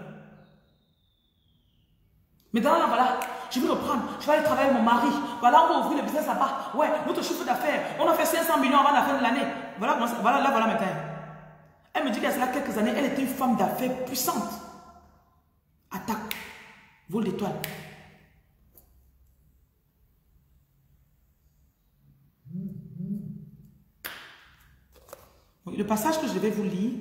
Maintenant, là, voilà, je vais reprendre, je vais aller travailler avec mon mari. Voilà, on va ouvrir le business là-bas. Ouais, notre chiffre d'affaires, on a fait 500 millions avant la fin de l'année. Voilà, voilà maintenant. Elle me dit qu'il y a cela quelques années, elle était une femme d'affaires puissante. Attaque, vol d'étoiles. Le passage que je vais vous lire,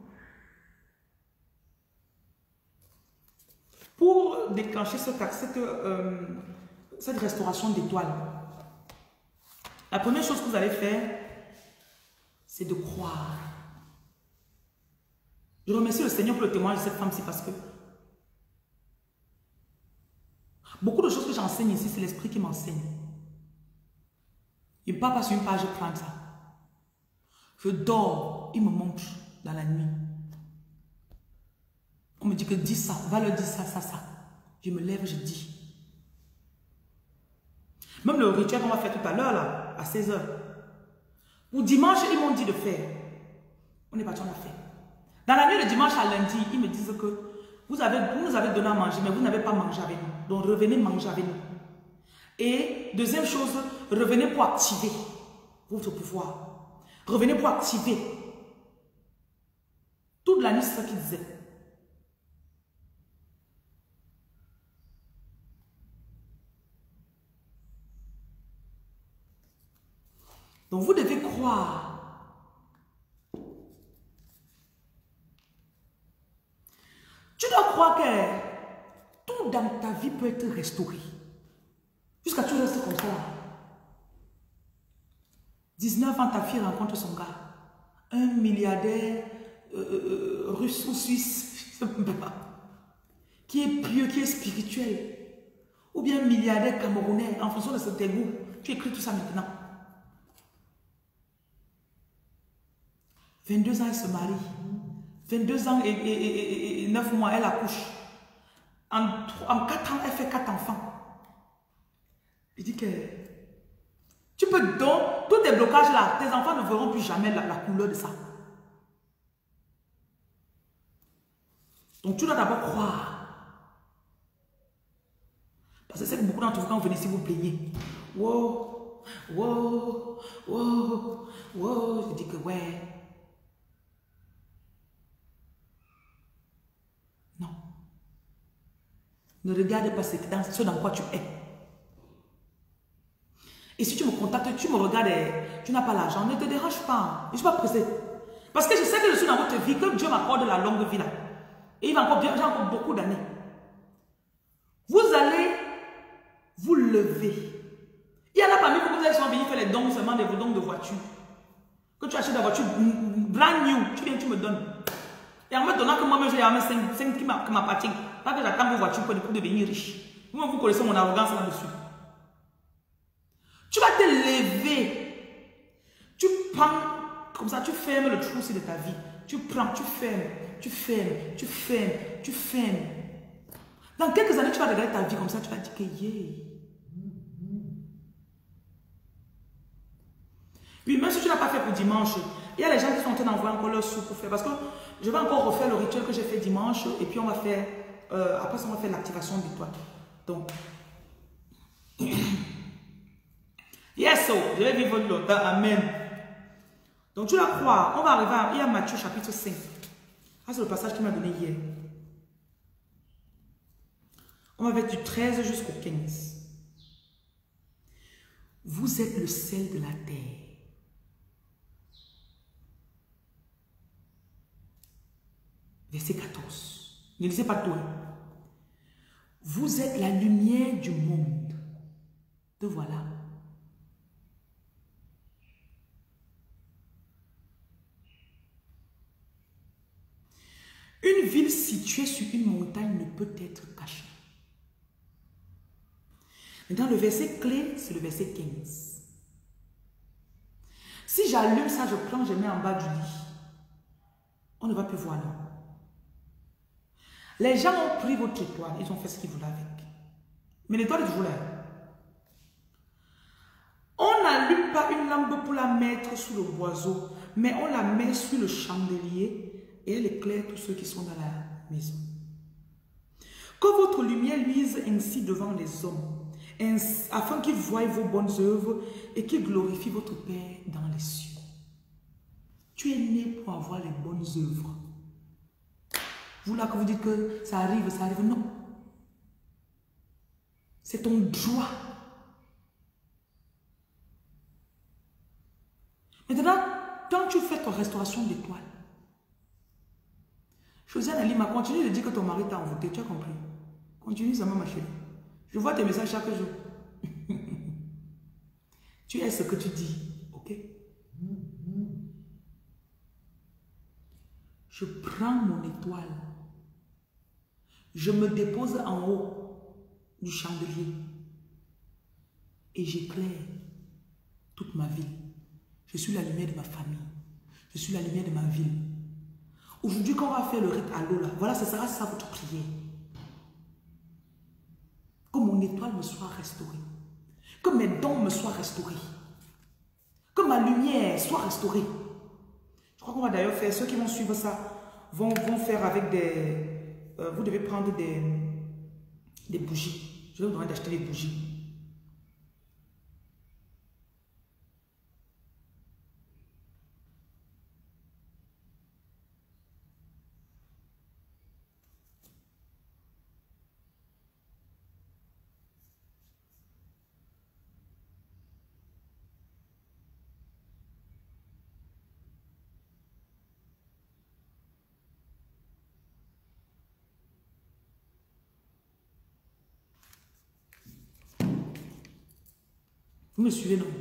pour déclencher cette restauration d'étoiles, la première chose que vous allez faire, c'est de croire. Je remercie le Seigneur pour le témoignage de cette femme-ci parce que beaucoup de choses que j'enseigne ici, c'est l'esprit qui m'enseigne. Il ne parle pas sur une page, je prends ça. Je dors, il me montre dans la nuit. On me dit que dis ça, va leur dire ça, ça, ça. Je me lève, je dis. Même le rituel qu'on va faire tout à l'heure, là, à 16 h. Pour dimanche, ils m'ont dit de faire. On est parti, on a fait. Dans la nuit de dimanche à lundi, ils me disent que vous nous avez donné à manger, mais vous n'avez pas mangé avec nous. Donc revenez manger avec nous. Et deuxième chose, revenez pour activer votre pouvoir. Revenez pour activer. Toute la nuit, c'est ça qu'il disait. Donc vous devez croire. Tu dois croire que tout dans ta vie peut être restauré. Jusqu'à ce que tu restes comme ça. 19 ans, ta fille rencontre son gars. Un milliardaire russe ou suisse, je ne sais pas. Qui est pieux, qui est spirituel. Ou bien milliardaire camerounais, en fonction de tes goûts. Tu écris tout ça maintenant. 22 ans, elle se marie. 22 ans et 9 mois, elle accouche. En 4 ans, elle fait 4 enfants. Il dit que tu peux donc, tous tes blocages là, tes enfants ne verront plus jamais la couleur de ça. Donc tu dois d'abord croire. Parce que c'est que beaucoup d'entre vous, quand vous venez ici, vous plaignez. Wow, wow, wow, wow. Je dis que ouais. Non. Ne regarde pas ce dans quoi tu es. Et si tu me contactes, tu me regardes et tu n'as pas l'argent, ne te dérange pas. Je ne suis pas pressée. Parce que je sais que je suis dans votre vie, que Dieu m'accorde la longue vie là. Et il va encore bien, j'ai encore beaucoup d'années. Vous allez vous lever. Il y en a parmi vous, vous allez souvent venir faire les dons seulement de vos dons de voiture. Que tu achètes la voiture brand new, tu viens, tu me donnes. Et en me donnant que moi-même, j'ai 5 qui m'appartiennent. Pas que j'attends vos voitures pour devenir riche. Vous connaissez mon arrogance là-dessus. Tu vas te lever. Tu prends, comme ça, tu fermes le trou de ta vie. Tu prends, tu fermes, tu fermes, tu fermes, tu fermes. Dans quelques années, tu vas regarder ta vie comme ça, tu vas dire que yeah. Oui, même si tu n'as pas fait pour dimanche, il y a les gens qui sont en train d'envoyer encore leur sous pour faire. Parce que je vais encore refaire le rituel que j'ai fait dimanche. Et puis on va faire, après ça, on va faire l'activation du toit. Donc, yes, so, je vais vivre longtemps. Amen. Donc tu la crois. On va arriver à, il y a Matthieu chapitre 5. Ah, c'est le passage qu'il m'a donné hier. On va mettre du 13 jusqu'au 15. Vous êtes le sel de la terre. Verset 14. Ne lisez pas tout. Vous êtes la lumière du monde. Te voilà. Une ville située sur une montagne ne peut être cachée. Maintenant, le verset clé, c'est le verset 15. Si j'allume ça, je prends, je mets en bas du lit. On ne va plus voir là. Les gens ont pris votre étoile, ils ont fait ce qu'ils voulaient avec. Mais l'étoile est toujours là. On n'allume pas une lampe pour la mettre sous le boiseau, mais on la met sur le chandelier et elle éclaire tous ceux qui sont dans la maison. Que votre lumière luise ainsi devant les hommes, afin qu'ils voient vos bonnes œuvres et qu'ils glorifient votre Père dans les cieux. Tu es né pour avoir les bonnes œuvres. Vous là que vous dites que ça arrive, non. C'est ton droit. Maintenant, quand tu fais ta restauration d'étoiles, Josiane Alima, continue de dire que ton mari t'a envoûté, tu as compris? Continue seulement ma chérie. Je vois tes messages chaque jour. Tu es ce que tu dis, ok? Je prends mon étoile. Je me dépose en haut du chandelier et j'éclaire toute ma vie. Je suis la lumière de ma famille. Je suis la lumière de ma ville. Aujourd'hui, quand on va faire le rite à l'eau, là, voilà, ce sera ça votre prière. Que mon étoile me soit restaurée. Que mes dons me soient restaurés. Que ma lumière soit restaurée. Je crois qu'on va d'ailleurs faire, ceux qui vont suivre ça, vont faire avec des... vous devez prendre des bougies. Je vais vous demander d'acheter des bougies. Vous me suivez, non?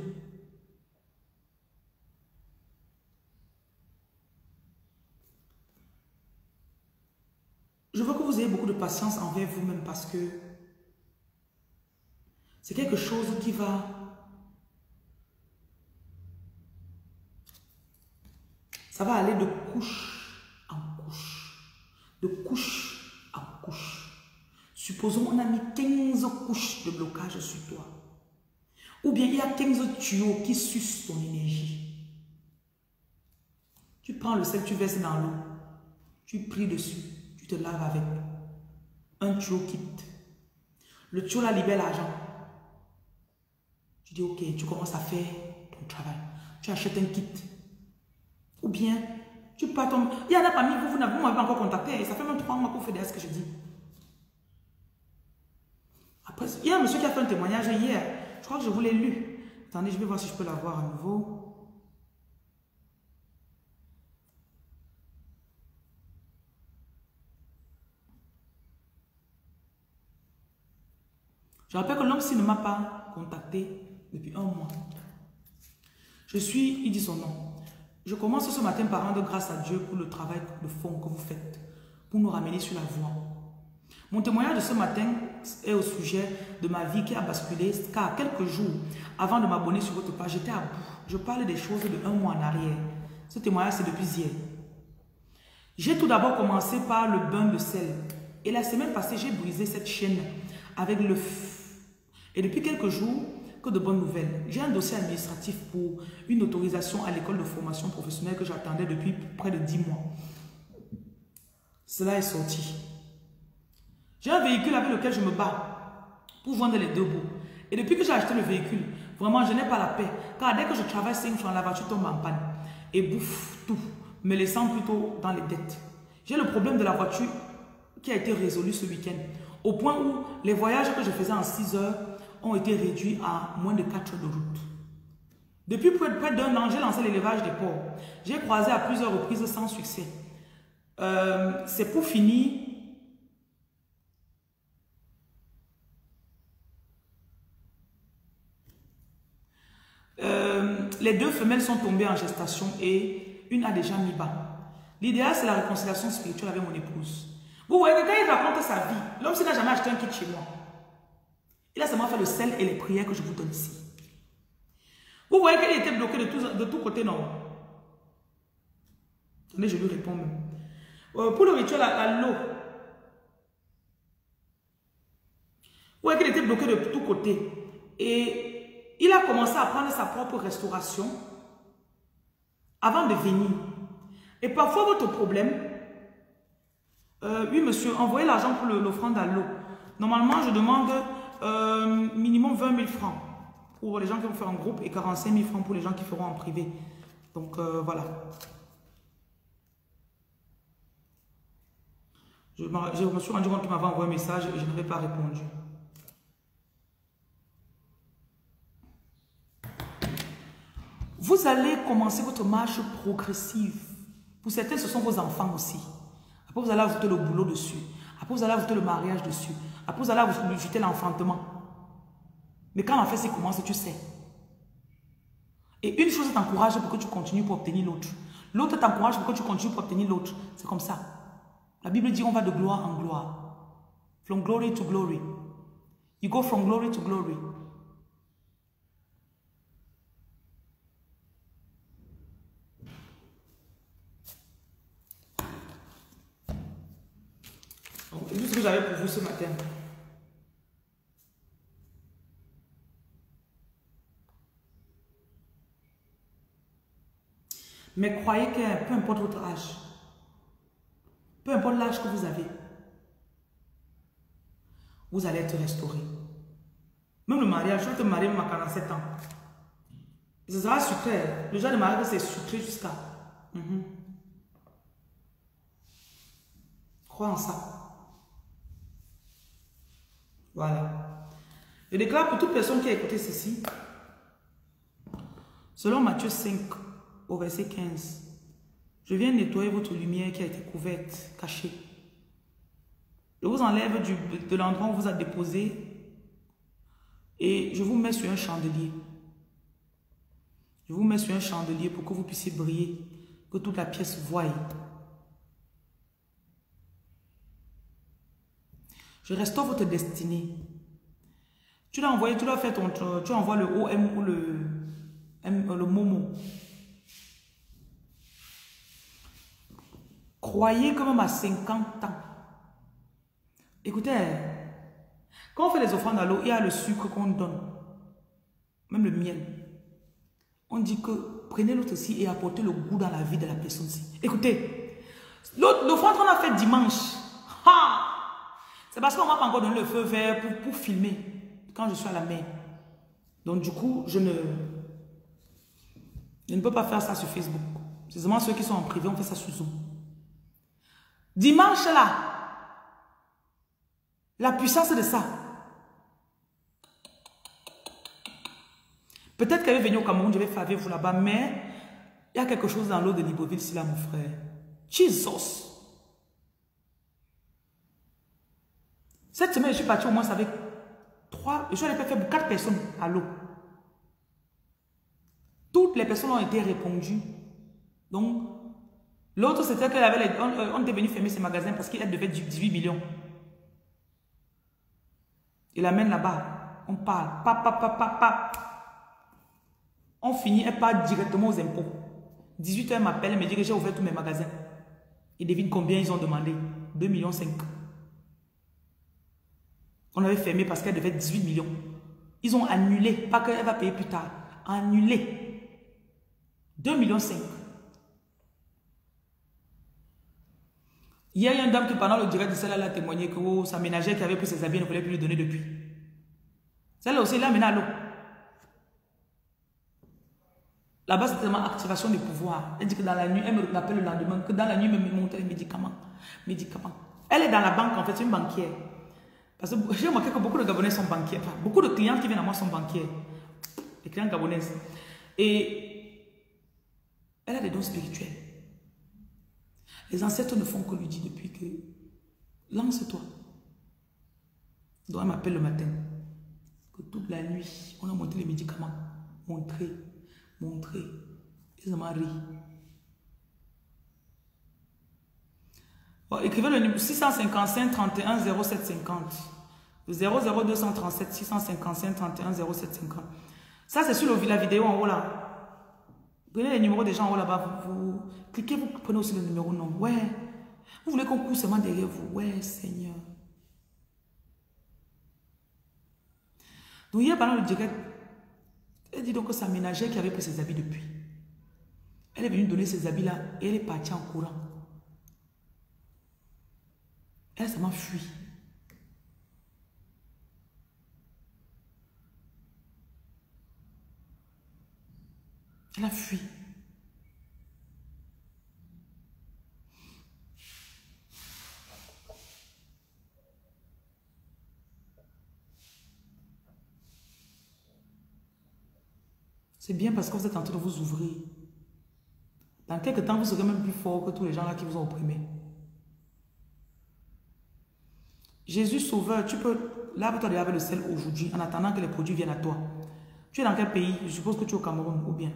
Je veux que vous ayez beaucoup de patience envers vous-même parce que c'est quelque chose qui va... Ça va aller de couche en couche. De couche en couche. Supposons on a mis 15 couches de blocage sur toi. Ou bien il y a 15 tuyaux qui sucent ton énergie. Tu prends le sel, tu verses dans l'eau. Tu pries dessus. Tu te laves avec. Un tuyau quitte. Le tuyau là libère l'argent. Tu dis ok, tu commences à faire ton travail. Tu achètes un kit. Ou bien, tu pars ton... Il y en a parmi vous, vous m'avez pas encore contacté. Et ça fait même 3 mois qu'on fait derrière ce que je dis. Après, il y a un monsieur qui a fait un témoignage hier. Je crois que je vous l'ai lu. Attendez, je vais voir si je peux l'avoir à nouveau. Je rappelle que l'homme s'il ne m'a pas contacté depuis 1 mois. Il dit son nom. Je commence ce matin par rendre grâce à Dieu pour le travail de fond que vous faites, pour nous ramener sur la voie. Mon témoignage de ce matin est au sujet de ma vie qui a basculé, car quelques jours avant de m'abonner sur votre page, j'étais à bout. Je parle des choses de 1 mois en arrière. Ce témoignage, c'est depuis hier. J'ai tout d'abord commencé par le bain de sel. Et la semaine passée, j'ai brisé cette chaîne avec le feu. Et depuis quelques jours, que de bonnes nouvelles. J'ai un dossier administratif pour une autorisation à l'école de formation professionnelle que j'attendais depuis près de 10 mois. Cela est sorti. J'ai un véhicule avec lequel je me bats pour vendre les 2 bouts. Et depuis que j'ai acheté le véhicule, vraiment, je n'ai pas la paix. Car dès que je travaille 5 francs, la voiture tombe en panne et bouffe tout, me laissant plutôt dans les dettes. J'ai le problème de la voiture qui a été résolu ce week-end. Au point où les voyages que je faisais en 6 heures ont été réduits à moins de 4 heures de route. Depuis près d'1 an, j'ai lancé l'élevage des porcs. J'ai croisé à plusieurs reprises sans succès. C'est pour finir. Les 2 femelles sont tombées en gestation et une a déjà mis bas. L'idéal, c'est la réconciliation spirituelle avec mon épouse. Vous voyez, quand il raconte sa vie, l'homme s'il n'a jamais acheté un kit chez moi. Il a seulement fait le sel et les prières que je vous donne ici. Vous voyez qu'il était bloqué de tous côtés, non? Attendez, je lui réponds même. Pour le rituel à l'eau. Vous voyez qu'il était bloqué de tous côtés. Et il a commencé à prendre sa propre restauration avant de venir. Et parfois, votre problème... oui, monsieur, envoyez l'argent pour l'offrande à l'eau. Normalement, je demande minimum 20 000 francs pour les gens qui vont faire en groupe et 45 000 francs pour les gens qui feront en privé. Donc, voilà. Je me suis rendu compte qu'il m'avait envoyé un message et je n'avais pas répondu. Vous allez commencer votre marche progressive. Pour certains, ce sont vos enfants aussi. Après, vous allez ajouter le boulot dessus. Après, vous allez ajouter le mariage dessus. Après, vous allez ajouter l'enfantement. Mais quand l'enfant commence, tu sais. Et une chose t'encourage pour que tu continues pour obtenir l'autre. L'autre t'encourage pour que tu continues pour obtenir l'autre. C'est comme ça. La Bible dit on va de gloire en gloire. From glory to glory. You go from glory to glory. C'est tout ce que j'avais pour vous ce matin. Mais croyez que peu importe votre âge, peu importe l'âge que vous avez, vous allez être restauré. Même le mariage, je vais te marier même à 47 ans. Ce sera sucré. Le genre de mariage, c'est sucré jusqu'à. Crois en ça. Voilà. Je déclare pour toute personne qui a écouté ceci, selon Matthieu 5, au verset 15, je viens nettoyer votre lumière qui a été couverte, cachée. Je vous enlève de l'endroit où on vous a déposé et je vous mets sur un chandelier. Je vous mets sur un chandelier pour que vous puissiez briller, que toute la pièce voie. Je restaure votre destinée. Tu l'as envoyé, tu l'as fait tu envoies le OM ou le Momo. Croyez que même à 50 ans. Écoutez, quand on fait les offrandes à l'eau, il y a le sucre qu'on donne. Même le miel. On dit que prenez l'autre aussi et apportez le goût dans la vie de la personne ci. Écoutez, l'offrande qu'on a fait dimanche, c'est parce qu'on m'a pas encore donné le feu vert pour filmer quand je suis à la mer. Donc du coup, je ne peux pas faire ça sur Facebook. C'est seulement ceux qui sont en privé, on fait ça sur Zoom. Dimanche là, la puissance de ça. Peut-être qu'elle est venue au Cameroun, je vais faire avec vous là-bas, mais il y a quelque chose dans l'eau de Libreville, c'est là mon frère. Jesus! Cette semaine, je suis partie au moins avec 3, je suis allée faire 4 personnes à l'eau. Toutes les personnes ont été répondues. Donc, l'autre, c'était qu'elle avait on était venu fermer ses magasins parce qu'elle devait 18 millions. Il l'amène là-bas. On parle. On finit, elle part directement aux impôts. 18h, elle m'appelle, elle me dit que j'ai ouvert tous mes magasins. Et devine combien ils ont demandé. 2,5 millions. On avait fermé parce qu'elle devait 18 millions. Ils ont annulé, pas qu'elle va payer plus tard. Annulé. 2,5 millions. Hier, il y a une dame qui, pendant le direct de celle-là, a témoigné que sa ménagère qui avait pris ses habits ne voulait plus lui donner depuis. Celle-là aussi, elle a amené à l'eau. Là-bas, c'est tellement activation du pouvoir. Elle dit que dans la nuit, elle me rappelle le lendemain, que dans la nuit, elle me montre les médicaments. Elle est dans la banque, en fait, c'est une banquière. Parce que j'ai remarqué que beaucoup de Gabonais sont banquiers. Enfin, beaucoup de clients qui viennent à moi sont banquiers. Les clients gabonaises. Et elle a des dons spirituels. Les ancêtres ne font que lui dire depuis que lance-toi. Donc elle m'appelle le matin. Que toute la nuit, on a monté les médicaments. Montré. Ils m'ont ri. Bon, écrivez le numéro 655 31 07 50. 00237 655 31 07 50. Ça, c'est sur la vidéo en haut là. Prenez les numéros des gens en haut là-bas. Vous cliquez, vous prenez aussi le numéro non. Ouais. Vous voulez qu'on court seulement derrière vous. Ouais, Seigneur. Donc, hier, pendant le direct, elle dit donc que sa ménagère qui avait pris ses habits depuis. Elle est venue donner ses habits là et elle est partie en courant. Elle ça m'a fui. Elle a fui. C'est bien parce que vous êtes en train de vous ouvrir. Dans quelques temps, vous serez même plus fort que tous les gens là qui vous ont opprimé. Jésus Sauveur, tu peux lave-toi déjà avec le sel aujourd'hui en attendant que les produits viennent à toi. Tu es dans quel pays? Je suppose que tu es au Cameroun ou bien.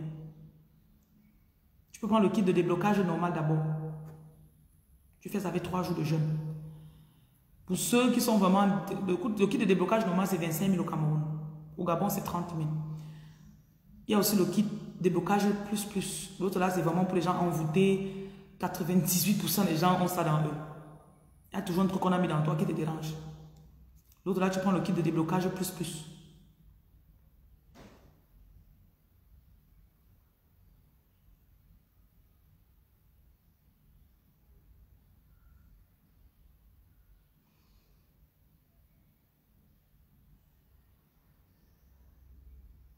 Tu peux prendre le kit de déblocage normal d'abord. Tu fais ça avec 3 jours de jeûne. Pour ceux qui sont vraiment... Le kit de déblocage normal, c'est 25 000 au Cameroun. Au Gabon, c'est 30 000. Il y a aussi le kit déblocage plus. L'autre là, c'est vraiment pour les gens envoûtés. 98% des gens ont ça dans eux. Il y a toujours un truc qu'on a mis dans toi qui te dérange. L'autre là, tu prends le kit de déblocage plus.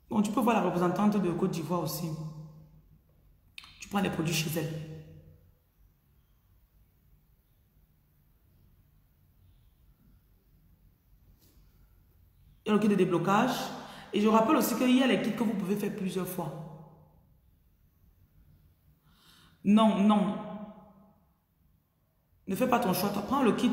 Bon, tu peux voir la représentante de Côte d'Ivoire aussi. Tu prends les produits chez elle. Il y a le kit de déblocage. Et je rappelle aussi qu'il y a les kits que vous pouvez faire plusieurs fois. Non, non. Ne fais pas ton choix. Tu prends le kit.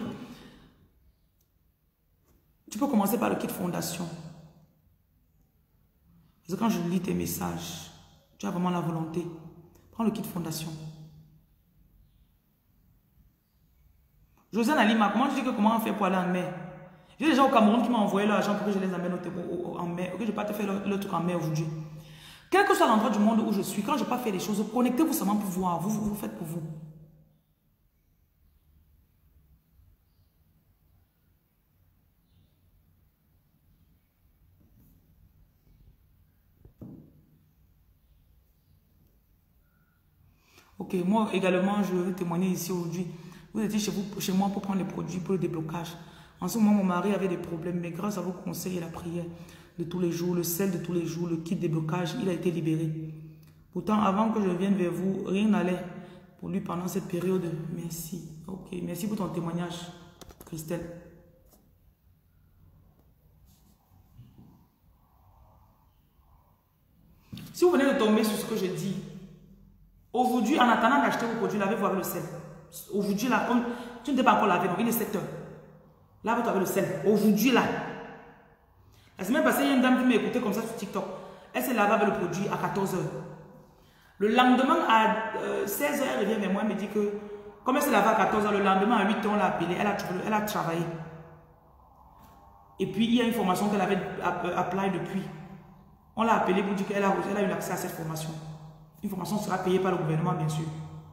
Tu peux commencer par le kit fondation. Parce que quand je lis tes messages, tu as vraiment la volonté. Prends le kit fondation. Josiane Alima, comment tu dis que comment on fait pour aller en mer? J'ai des gens au Cameroun qui m'ont envoyé l'argent pour que je les amène en mer. Ok, je ne vais pas te faire le truc en mer aujourd'hui. Quel que soit l'endroit du monde où je suis, quand je ne vais pas faire les choses, connectez-vous seulement pour voir. Vous faites pour vous. Ok, moi également, je vais témoigner ici aujourd'hui. Vous étiez chez moi pour prendre les produits pour le déblocage. En ce moment, mon mari avait des problèmes, mais grâce à vos conseils et la prière de tous les jours, le sel de tous les jours, le kit déblocage, il a été libéré. Pourtant, avant que je vienne vers vous, rien n'allait pour lui pendant cette période. Merci. Ok, merci pour ton témoignage, Christelle. Si vous venez de tomber sur ce que je dis, aujourd'hui, en attendant d'acheter vos produits, lavez-vous avec le sel. Aujourd'hui, là, comme tu ne t'es pas encore lavé, donc il est 7 heures. Lave-toi avec le sel. Aujourd'hui, là. La semaine passée, il y a une dame qui m'a écouté comme ça sur TikTok. Elle s'est lavée avec le produit à 14 heures. Le lendemain, à 16 heures, elle revient vers moi, elle me dit que, comme elle s'est lavée à 14 heures, le lendemain, à 8 heures, on l'a appelée, elle a travaillé. Et puis, il y a une formation qu'elle avait appelée depuis. On l'a appelée pour dire qu'elle a eu accès à cette formation. Une formation sera payée par le gouvernement, bien sûr.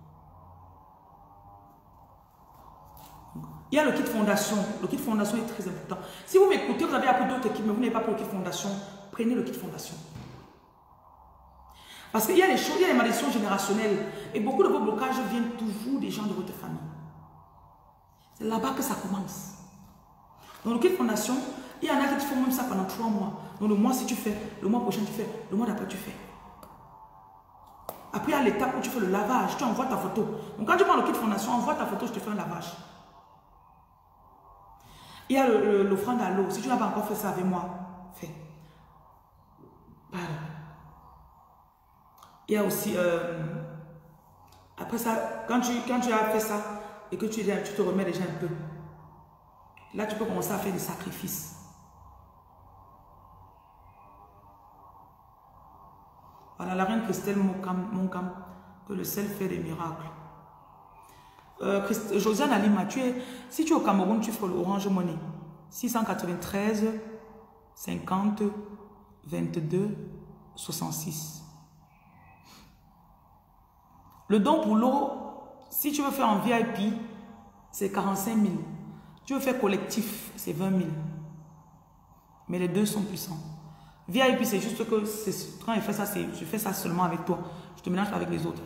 Il y a le kit fondation. Le kit fondation est très important. Si vous m'écoutez, vous avez appris d'autres équipes, mais vous n'avez pas pour le kit fondation, prenez le kit fondation. Parce qu'il y a des choses, il y a des malédictions générationnelles. Et beaucoup de vos blocages viennent toujours des gens de votre famille. C'est là-bas que ça commence. Dans le kit fondation, il y en a qui font même ça pendant 3 mois. Donc le mois si tu fais, le mois prochain tu fais, le mois d'après tu fais. Après, à l'étape où tu fais le lavage, tu envoies ta photo. Donc quand tu prends le kit fondation, envoie ta photo, je te fais un lavage. Il y a l'offrande à l'eau. Si tu n'as pas encore fait ça avec moi, fais. Pardon. Il y a aussi, après ça, quand tu as fait ça et que tu te remets déjà un peu, là tu peux commencer à faire des sacrifices. Voilà, la reine Christelle Monkam, que le sel fait des miracles. Josiane Alima, si tu es au Cameroun, tu fais l'Orange Money. 693 50 22 66. Le don pour l'eau, si tu veux faire en VIP, c'est 45 000. Tu veux faire collectif, c'est 20 000. Mais les deux sont puissants. VIP, c'est juste que quand je fais ça, je fais ça seulement avec toi. Je te mélange avec les autres.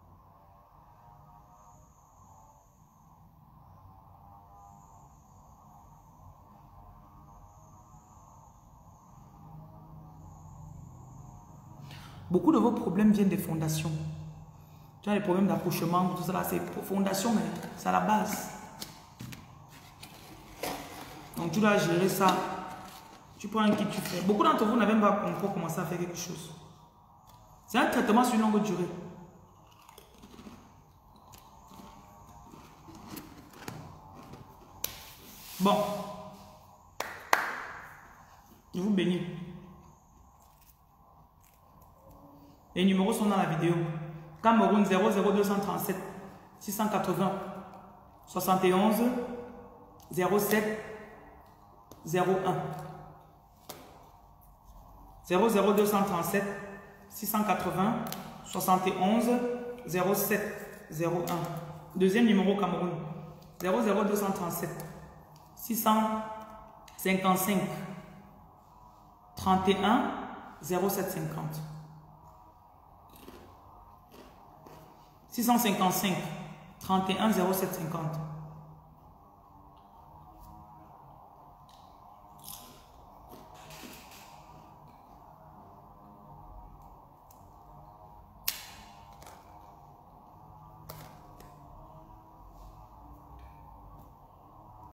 Beaucoup de vos problèmes viennent des fondations. Tu as des problèmes d'accouchement, tout ça là, c'est fondation, mais c'est à la base. Donc tu dois gérer ça. Tu prends un kit, tu fais. Beaucoup d'entre vous n'avez même pas encore commencé à faire quelque chose. C'est un traitement sur une longue durée. Bon. Je vous bénis. Les numéros sont dans la vidéo. Cameroun 00237 680 71 07 01. 00237 680 71 07 01. Deuxième numéro Cameroun 00237 655 31 0750. 655 31 0750.